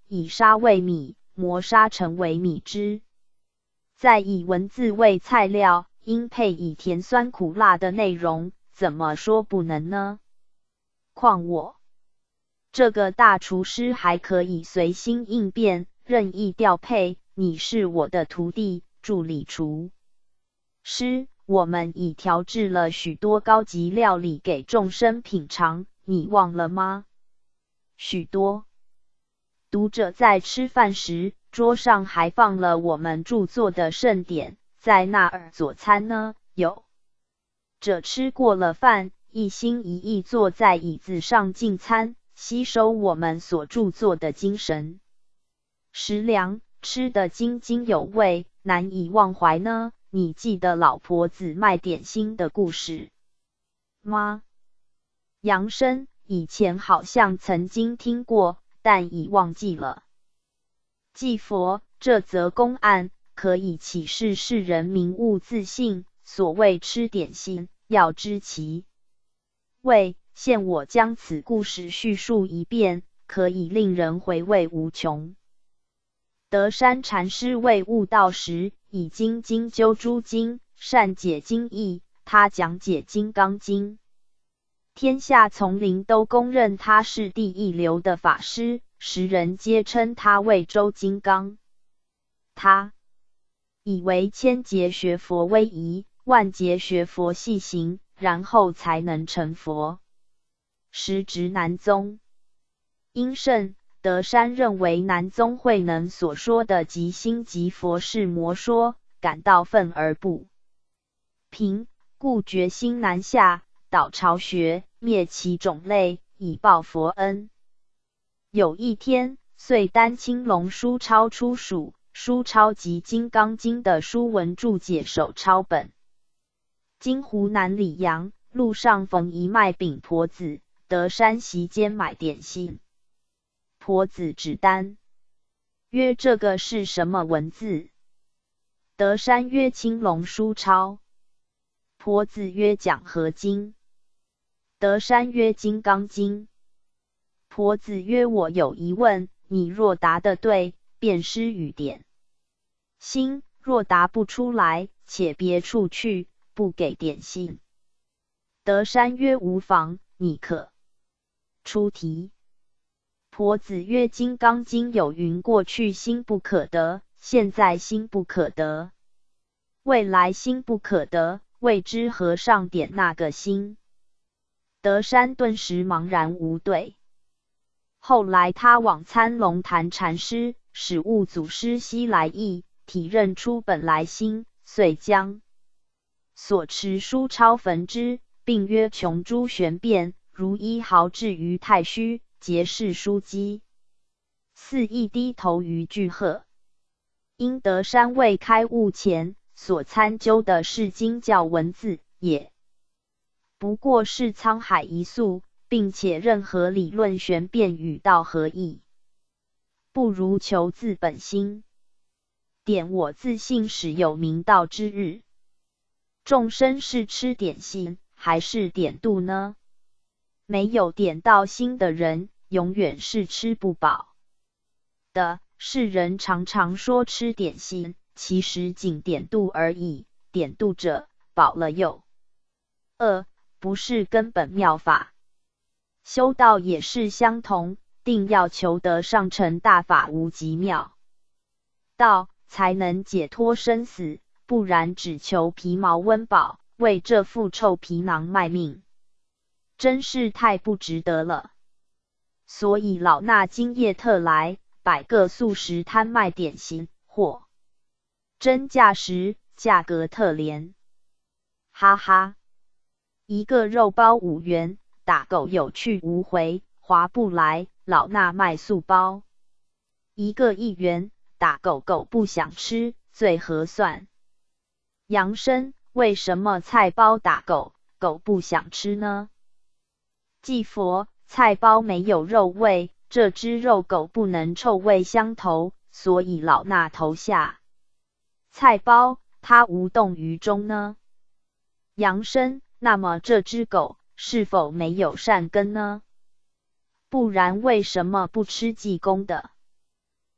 以沙为米，磨砂成为米汁。再以文字为菜料，应配以甜酸苦辣的内容，怎么说不能呢？况我这个大厨师还可以随心应变，任意调配。你是我的徒弟，助理厨师，我们已调制了许多高级料理给众生品尝，你忘了吗？许多。读者在吃饭时，桌上还放了我们著作的圣典，在那儿佐餐呢。有者吃过了饭，一心一意坐在椅子上进餐，吸收我们所著作的精神。食粮吃得津津有味，难以忘怀呢。你记得老婆子卖点心的故事吗？杨生以前好像曾经听过，但已忘记了。继佛，这则公案可以启示世人明悟自信。所谓吃点心，要知其味。现我将此故事叙述一遍，可以令人回味无穷。德山禅师未悟道时，已经精究诸经，善解经义。他讲解《金刚经》，天下丛林都公认他是第一流的法师，时人皆称他为周金刚。他以为千劫学佛威仪，万劫学佛细行，然后才能成佛。时值南宗因圣，德山认为南宗慧能所说的即心即佛是魔说，感到愤而不平，故决心南下，导巢穴，灭其种类，以报佛恩。有一天，遂单青龙书抄出蜀，书抄及《金刚经》的书文注解手抄本。经湖南澧阳，路上逢一卖饼婆子，德山席间买点心。婆子指单，曰：“这个是什么文字？”德山曰：“青龙书抄。”婆子曰：“讲何经？”德山曰：“金刚经。”婆子曰：“我有疑问，你若答得对，便施语点心；若答不出来，且别处去，不给点心。”德山曰：“无妨，你可出题。”婆子曰：“金刚经有云，过去心不可得，现在心不可得，未来心不可得，未知和尚点那个心。”德山顿时茫然无对。后来他往参龙潭禅师，始悟祖师西来意，体认出本来心，遂将所持书抄焚之，并曰：“穷诸玄变，如一毫置于太虚，皆是书机。”四亦低头于巨壑。因德山未开悟前所参究的是经教文字，也不过是沧海一粟，并且任何理论玄变与道合意，不如求自本心，点我自信，使有明道之日。众生是吃点心，还是点度呢？没有点到心的人，永远是吃不饱的。世人常常说吃点心，其实仅点度而已，点度者饱了又饿，不是根本妙法。修道也是相同，定要求得上乘大法无极妙道，才能解脱生死，不然只求皮毛温饱，为这副臭皮囊卖命，真是太不值得了。所以老衲今夜特来，摆个素食摊卖点心，或真价时价格特廉。哈哈，一个肉包五元，打狗有去无回，划不来，老衲卖素包。一个一元，打狗狗不想吃，最合算。杨生，为什么菜包打狗，狗不想吃呢？继佛，菜包没有肉味，这只肉狗不能臭味相投，所以老衲投下菜包，它无动于衷呢。杨生，那么这只狗是否没有善根呢？不然为什么不吃济公的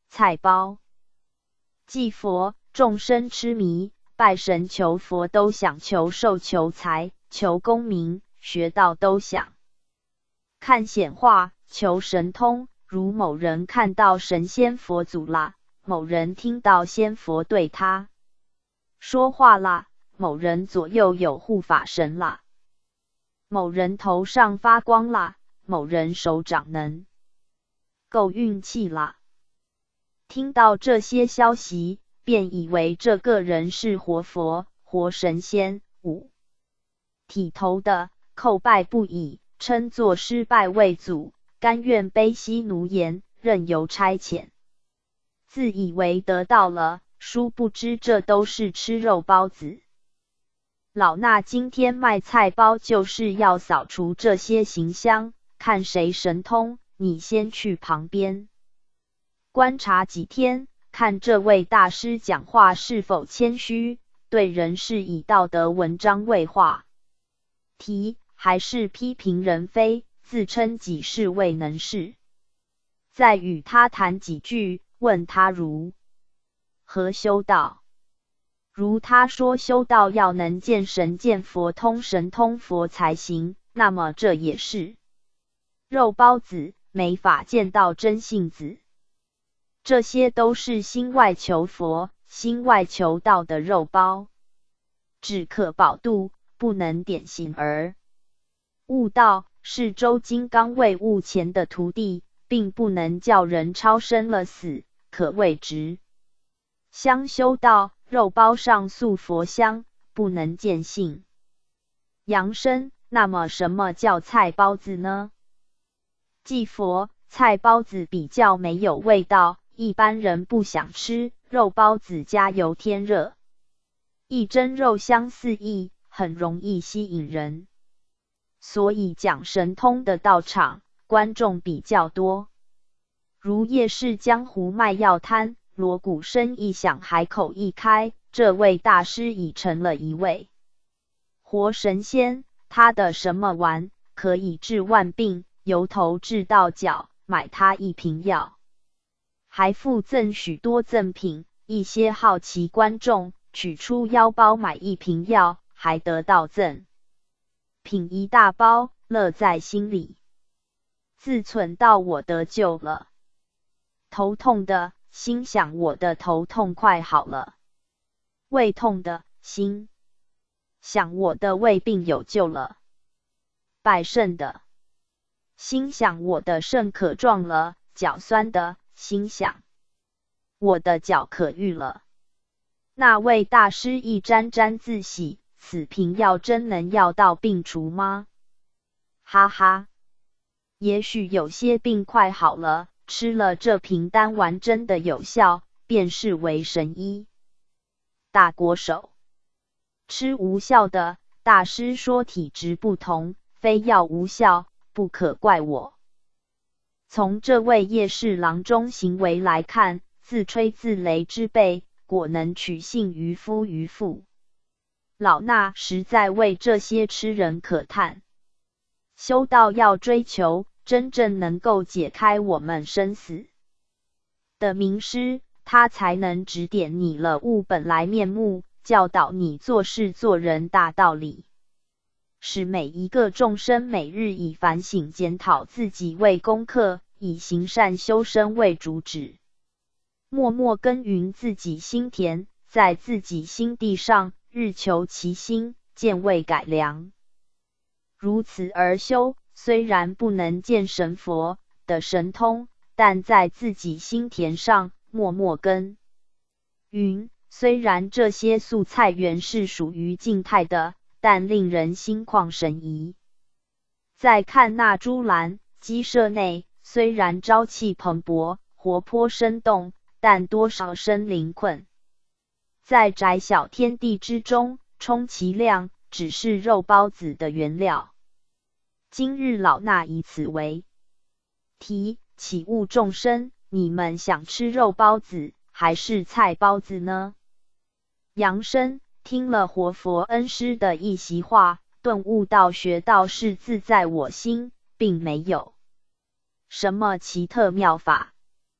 菜包。祭佛，众生痴迷，拜神求佛都想求寿求财，求功名，学道都想看显化，求神通。如某人看到神仙佛祖啦，某人听到仙佛对他说话啦，某人左右有护法神啦，某人头上发光啦，某人手掌能够运气啦。听到这些消息，便以为这个人是活佛、活神仙。五体头的，叩拜不已，称作失拜为祖，甘愿背息奴颜，任由差遣。自以为得到了，殊不知这都是吃肉包子。老衲今天卖菜包就是要扫除这些行香，看谁神通，你先去旁边观察几天，看这位大师讲话是否谦虚，对人是以道德文章为话题，还是批评人非，自称己是未能事。再与他谈几句，问他如何修道。如他说修道要能见神见佛通神通佛才行，那么这也是肉包子，没法见到真性子。这些都是心外求佛、心外求道的肉包，只可保度，不能点行而悟道，是周金刚为悟前的徒弟，并不能叫人超生了死，可谓直香修道，肉包上塑佛香，不能见性扬升。那么什么叫菜包子呢？祭佛，菜包子比较没有味道，一般人不想吃。肉包子加油天热，一蒸肉香四溢，很容易吸引人，所以讲神通的道场观众比较多。如夜市江湖卖药摊，锣鼓声一响，海口一开，这位大师已成了一位活神仙。他的什么丸可以治万病，由头治到脚，买他一瓶药还附赠许多赠品。一些好奇观众取出腰包买一瓶药，还得到赠品一大包，乐在心里，自忖到我得救了。头痛的心想我的头痛快好了，胃痛的心想我的胃病有救了，拜肾的心想我的肾可壮了，脚酸的心想我的脚可愈了。那位大师一沾沾自喜，此瓶药真能药到病除吗？哈哈，也许有些病快好了，吃了这瓶丹丸真的有效，便是为神医。大国手吃无效的，大师说体质不同，非药无效，不可怪我。从这位夜市郎中行为来看，自吹自擂之辈，果能取信于夫于妇。老衲实在为这些痴人可叹。修道要追求真正能够解开我们生死的名师，他才能指点你了悟本来面目，教导你做事做人大道理，使每一个众生每日以反省检讨自己为功课，以行善修身为主旨，默默耕耘自己心田，在自己心地上日求其心，渐未改良。如此而修，虽然不能见神佛的神通，但在自己心田上默默耕耘。虽然这些素菜原是属于静态的，但令人心旷神怡。再看那株兰鸡舍内，虽然朝气蓬勃，活泼生动，但多少生灵困在窄小天地之中，充其量只是肉包子的原料。今日老衲以此为题，启悟众生，你们想吃肉包子还是菜包子呢？杨生听了活佛恩师的一席话，顿悟到学道是自在我心，并没有什么奇特妙法。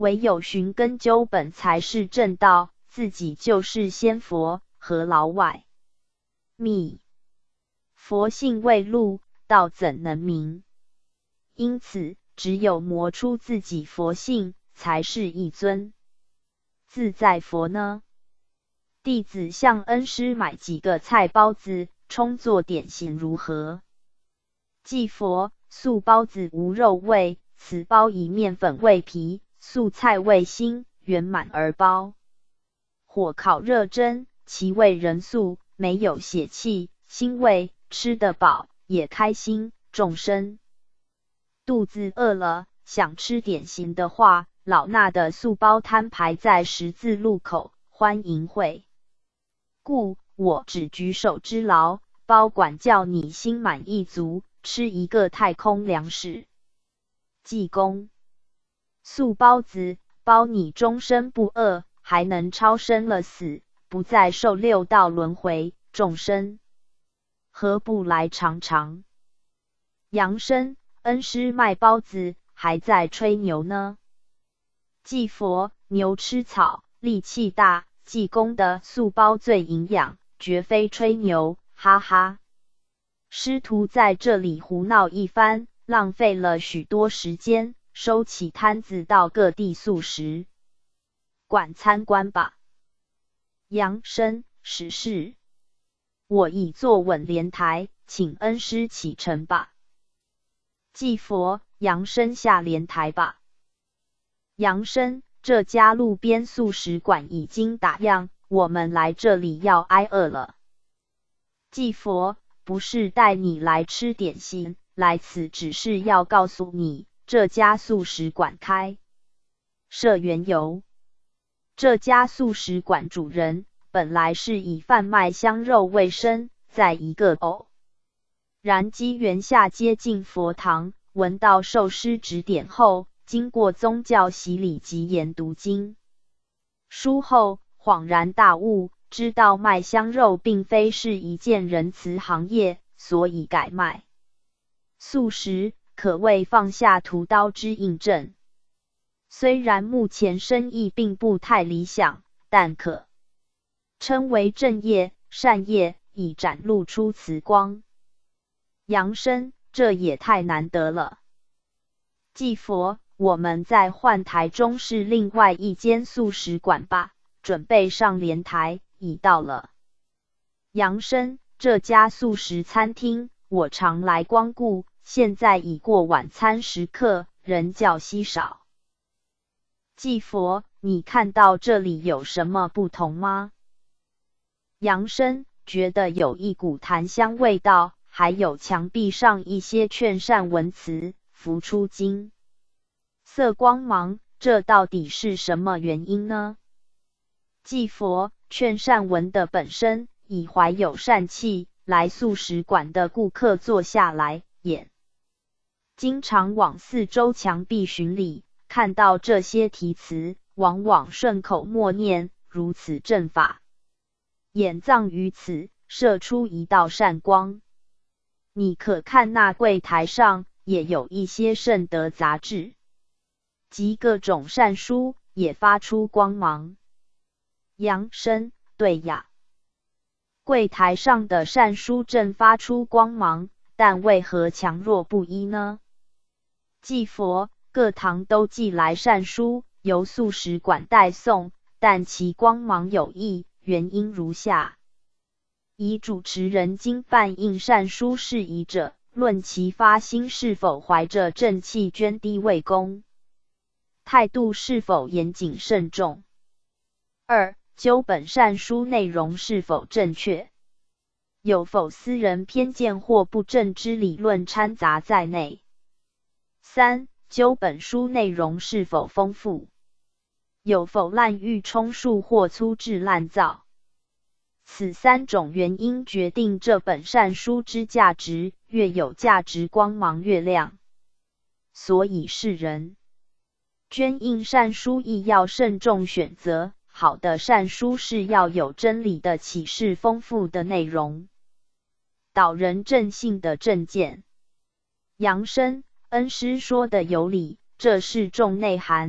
唯有寻根究本才是正道，自己就是仙佛，何劳外密？佛性未露，道怎能明？因此，只有磨出自己佛性，才是一尊自在佛呢。弟子向恩师买几个菜包子，充作点心如何？祭佛，素包子无肉味，此包以面粉为皮，素菜为心，圆满而包。火烤热蒸，其味人素，没有血气、腥味，吃得饱，也开心。众生肚子饿了，想吃点心的话，老衲的素包摊排在十字路口，欢迎会。故我只举手之劳，包管叫你心满意足，吃一个太空粮食。济公，素包子包你终身不饿，还能超生了死，不再受六道轮回。众生何不来尝尝？扬声，恩师卖包子，还在吹牛呢。祭佛，牛吃草，力气大，济公的素包最营养，绝非吹牛，哈哈。师徒在这里胡闹一番，浪费了许多时间，收起摊子到各地素食馆参观吧。扬声，实是。我已坐稳莲台，请恩师启程吧。祭佛，扬声下莲台吧。扬声，这家路边素食馆已经打烊，我们来这里要挨饿了。祭佛，不是带你来吃点心，来此只是要告诉你，这家素食馆开设缘由。这家素食馆主人本来是以贩卖香肉为生，在一个偶然机缘下接近佛堂，闻到受师指点后，经过宗教洗礼及研读经书后，恍然大悟，知道卖香肉并非是一件仁慈行业，所以改卖素食，可谓放下屠刀之印证。虽然目前生意并不太理想，但可称为正业、善业，已展露出慈光。扬声，这也太难得了。祭佛，我们再换台中市另外一间素食馆吧，准备上莲台，已到了。扬声，这家素食餐厅我常来光顾，现在已过晚餐时刻，人较稀少。祭佛，你看到这里有什么不同吗？扬声，觉得有一股檀香味道，还有墙壁上一些劝善文词浮出金色光芒，这到底是什么原因呢？祭佛，劝善文的本身以怀有善气，来素食馆的顾客坐下来，也经常往四周墙壁巡礼，看到这些题词，往往顺口默念，如此正法，眼藏于此，射出一道善光。你可看那柜台上也有一些圣德杂志及各种善书，也发出光芒。扬声，对呀，柜台上的善书正发出光芒，但为何强弱不一呢？祭佛，各堂都寄来善书，由素食馆代送，但其光芒有异，原因如下：以主持人经办印善书事宜者，论其发心是否怀着正气捐滴为公，态度是否严谨慎重。二、究本善书内容是否正确，有否私人偏见或不正之理论掺杂在内。三、究本书内容是否丰富，有否滥竽充数或粗制滥造。此三种原因决定这本善书之价值，越有价值光芒越亮。所以世人捐印善书亦要慎重选择，好的善书是要有真理的启示，丰富的内容，导人正信的正见。扬声，恩师说的有理，这是重内涵，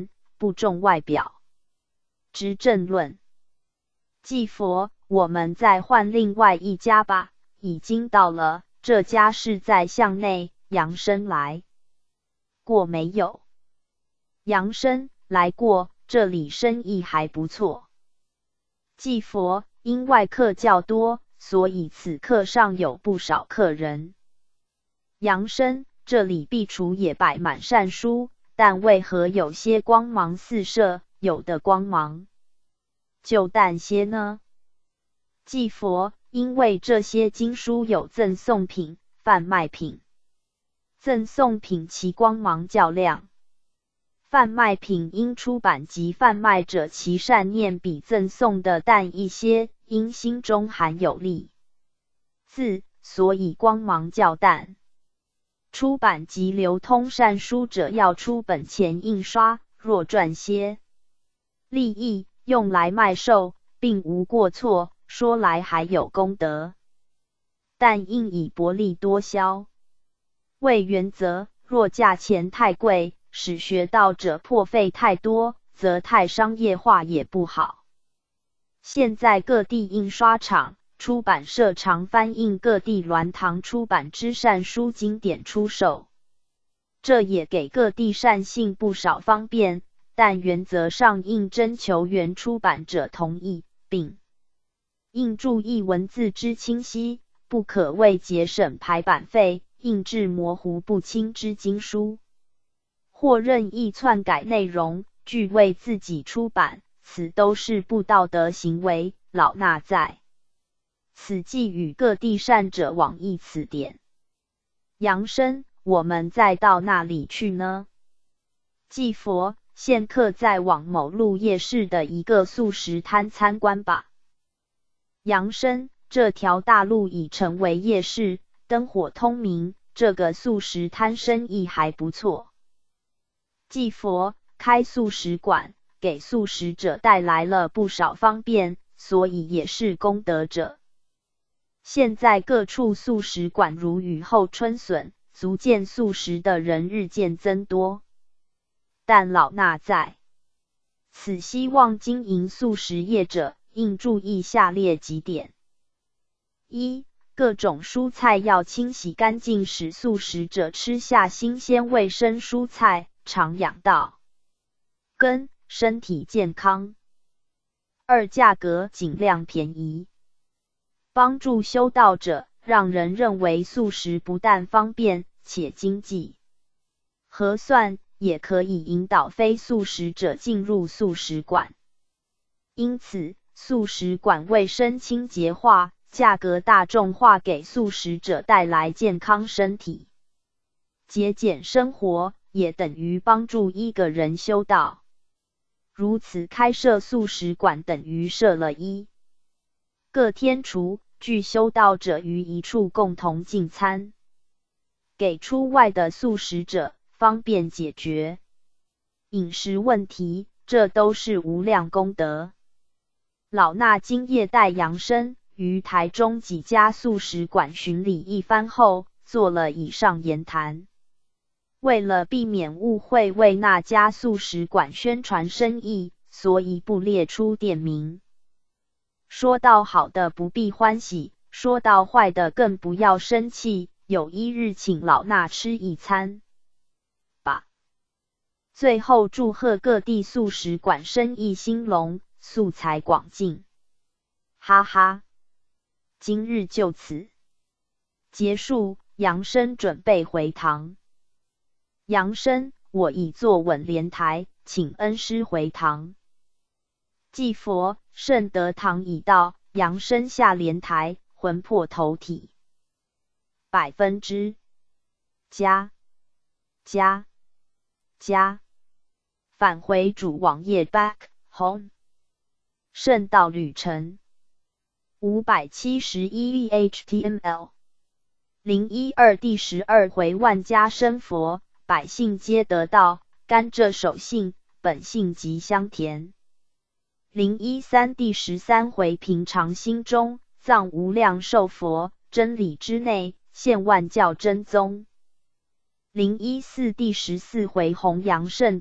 不重外表。执政论。祭佛，我们再换另外一家吧，已经到了，这家是在巷内，杨生来过没有？杨生来过，这里生意还不错。祭佛，因外客较多，所以此刻上有不少客人。杨生，这里壁橱也摆满善书，但为何有些光芒四射，有的光芒就淡些呢？祭佛，因为这些经书有赠送品、贩卖品。赠送品其光芒较亮，贩卖品因出版及贩卖者其善念比赠送的淡一些，因心中含有利字，所以光芒较淡。出版及流通善书者要出本钱印刷，若赚些利益用来卖售，并无过错，说来还有功德。但应以薄利多销为原则，若价钱太贵，使学道者破费太多，则太商业化也不好。现在各地印刷厂、出版社常翻印各地鸾堂出版之善书经典出售，这也给各地善信不少方便，但原则上应征求原出版者同意，并应注意文字之清晰，不可为节省排版费，印制模糊不清之经书，或任意篡改内容，据为自己出版，此都是不道德行为。老衲在此寄与各地善者往诣此点。杨生，我们再到那里去呢？祭佛，现刻再往某路夜市的一个素食摊参观吧。杨生，这条大路已成为夜市，灯火通明，这个素食摊生意还不错。祭佛，开素食馆，给素食者带来了不少方便，所以也是功德者。现在各处素食馆如雨后春笋，足见素食的人日渐增多。但老衲在此希望经营素食业者应注意下列几点：一、各种蔬菜要清洗干净，使素食者吃下新鲜卫生蔬菜，常养到根，身体健康。二、价格尽量便宜，帮助修道者，让人认为素食不但方便，且经济合算，也可以引导非素食者进入素食馆。因此，素食馆卫生清洁化，价格大众化，给素食者带来健康身体，节俭生活，也等于帮助一个人修道。如此开设素食馆，等于设了一个天厨，聚修道者于一处共同进餐，给出外的素食者方便解决饮食问题，这都是无量功德。老衲今夜带杨生于台中几家素食馆巡礼一番后，做了以上言谈。为了避免误会为那家素食馆宣传生意，所以不列出店名。说到好的不必欢喜，说到坏的更不要生气，有一日请老衲吃一餐吧。最后祝贺各地素食馆生意兴隆，素材广进。哈哈，今日就此结束，杨生准备回堂。杨生，我已坐稳莲台，请恩师回堂。祭佛，圣德堂已到。杨生下莲台，魂魄投体，百分之加加加，返回主网页 back home。圣道旅程五百七十一 H T M L 零一二第十二回，万家生佛，百姓皆得道，甘蔗守信，本性即香甜。零一三第十三回，平常心中，藏无量寿佛，真理之内，现万教真宗。零一四第十四回，弘扬圣德，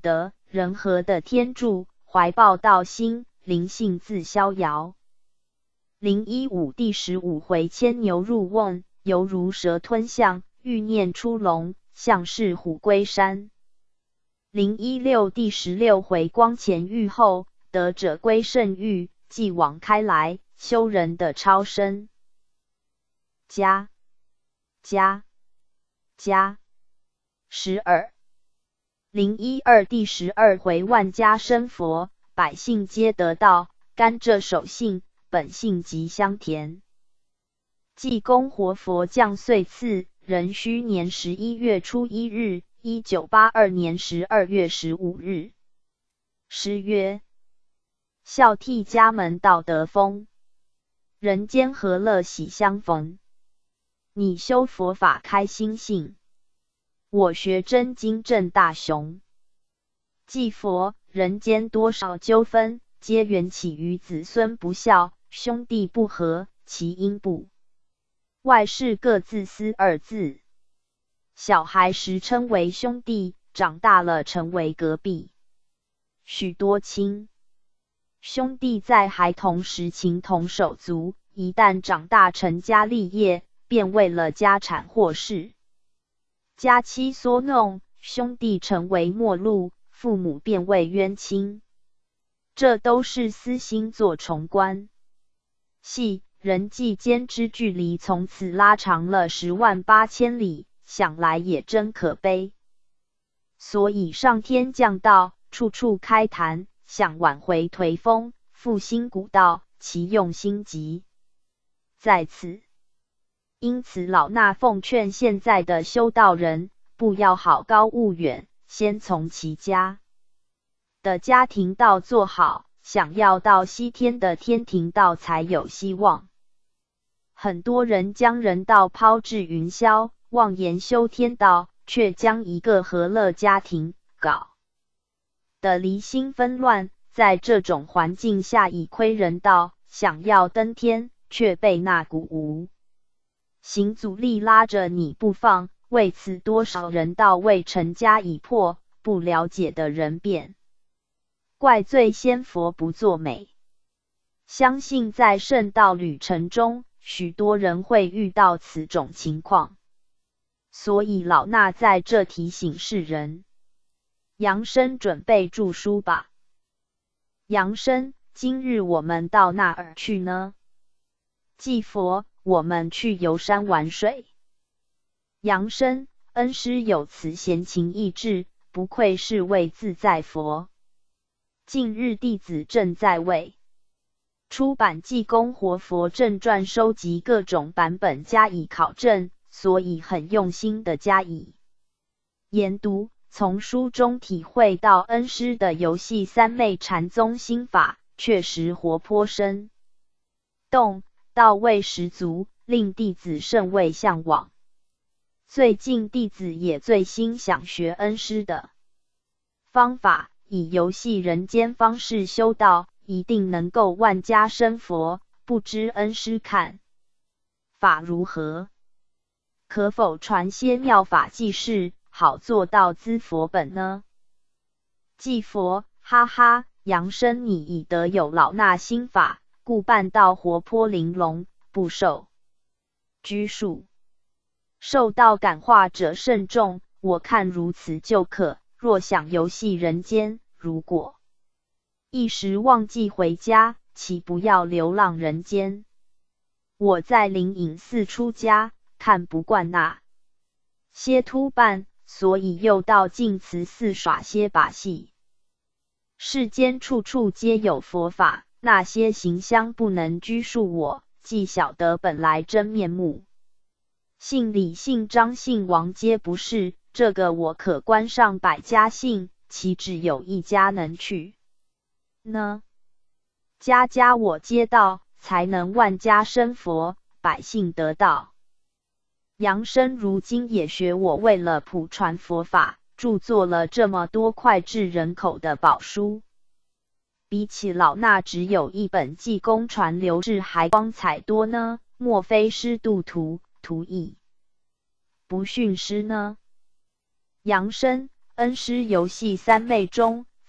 人和的天助，怀抱道心，灵性自逍遥。零一五第十五回牵牛入瓮，犹如蛇吞象，欲念出笼，像是虎归山。零一六第十六回光前欲后，得者归圣域，继往开来，修人的超生。加加加十二。零一二第十二回万家生佛，百姓皆得道，甘蔗守信，本性极香甜。济公活佛降岁次，壬戌年十一月初一日，一九八二年十二月十五日。诗曰：孝悌家门道德丰，人间和乐喜相逢。你修佛法开心性，我学真经正大雄。祭佛，人间多少纠纷，皆缘起于子孙不孝，兄弟不和，其因不外事各自私二字。小孩时称为兄弟，长大了成为隔壁。许多亲兄弟在孩童时情同手足，一旦长大成家立业，便为了家产或事，家妻唆弄，兄弟成为陌路，父母便为冤亲。这都是私心做重关，系人际间之距离从此拉长了十万八千里，想来也真可悲。所以上天降道，处处开坛，想挽回颓风，复兴古道，其用心极在此。因此老衲奉劝现在的修道人，不要好高骛远，先从其家的家庭道做好，想要到西天的天庭道才有希望。很多人将人道抛至云霄，妄言修天道，却将一个和乐家庭搞得离心纷乱。在这种环境下，以亏人道，想要登天，却被那股无行阻力拉着你不放，为此多少人道未成家已破，不了解的人便怪罪仙佛不作美。相信在圣道旅程中，许多人会遇到此种情况，所以老衲在这提醒世人。杨生准备著书吧。杨生，今日我们到哪儿去呢？祭佛，我们去游山玩水。杨生，恩师有此闲情逸致，不愧是位自在佛。近日弟子正在为出版济公活佛正传收集各种版本加以考证，所以很用心的加以研读，从书中体会到恩师的游戏三昧禅宗心法，确实活泼生动，到位十足，令弟子甚为向往。最近弟子也最心想学恩师的方法，以游戏人间方式修道，一定能够万家生佛。不知恩师看法如何？可否传些妙法济世，好做到资佛本呢？济佛，哈哈，杨生你已得有老衲心法，故办道活泼玲珑，不受拘束。受道感化者甚众，我看如此就可。若想游戏人间，如果一时忘记回家，岂不要流浪人间？我在灵隐寺出家，看不惯那些秃扮，所以又到净慈寺耍些把戏。世间处处皆有佛法，那些行香不能拘束我，既晓得本来真面目。姓李姓张姓王皆不是，这个我可关上百家姓，岂只有一家能去呢？家家我皆到，才能万家生佛，百姓得道。杨生如今也学我，为了普传佛法，著作了这么多脍炙人口的宝书。比起老衲只有一本济公传流志还光彩多呢，莫非师度徒，徒亦不逊师呢？杨生，恩师游戏三昧中，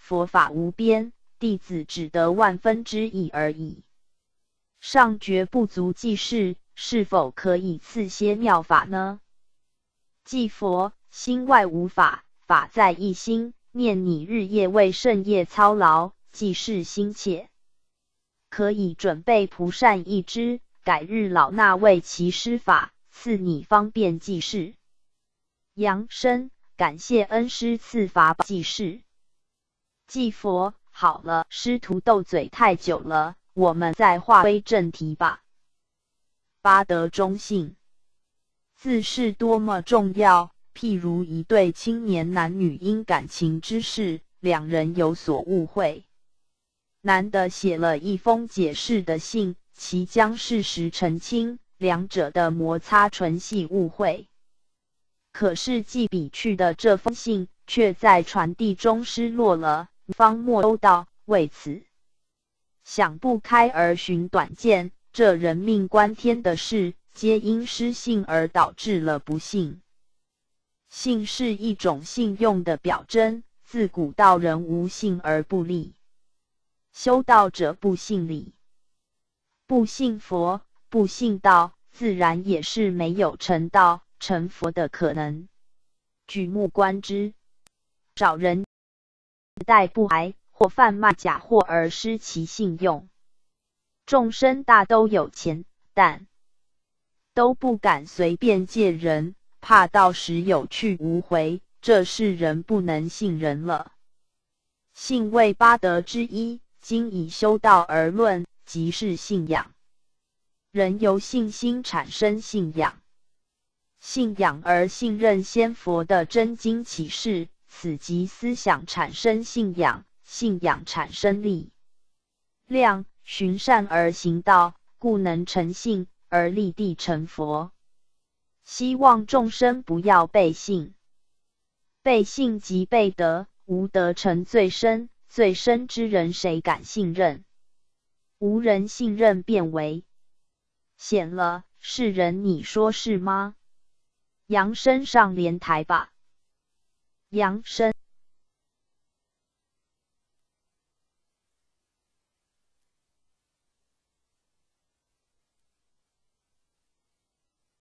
佛法无边，弟子只得万分之一而已。尚觉不足济世，是否可以赐些妙法呢？即佛心外无法，法在一心，念你日夜为圣业操劳，济世心切。可以准备蒲扇一支，改日老衲为其施法，赐你方便济世。扬声感谢恩师赐法济世。祭佛，好了，师徒斗嘴太久了，我们再话归正题吧。八德忠信，自是多么重要。譬如一对青年男女因感情之事，两人有所误会。男的写了一封解释的信，其将事实澄清，两者的摩擦纯系误会。可是寄笔去的这封信，却在传递中失落了。方莫忧道，为此想不开而寻短见，这人命关天的事，皆因失信而导致了不幸。信是一种信用的表征，自古道人无信而不立，修道者不信理，不信佛，不信道，自然也是没有成道成佛的可能。举目观之，少人待不还，或贩卖假货而失其信用。众生大都有钱，但都不敢随便借人，怕到时有去无回，这是人不能信人了。信为八德之一，今以修道而论，即是信仰。人由信心产生信仰，信仰而信任先佛的真经启示，此即思想产生信仰，信仰产生力量，循善而行道，故能成信而立地成佛。希望众生不要背信，背信即背德，无德成最深，最深之人谁敢信任？无人信任便为显了，是人你说是吗？扬声上莲台吧。扬声。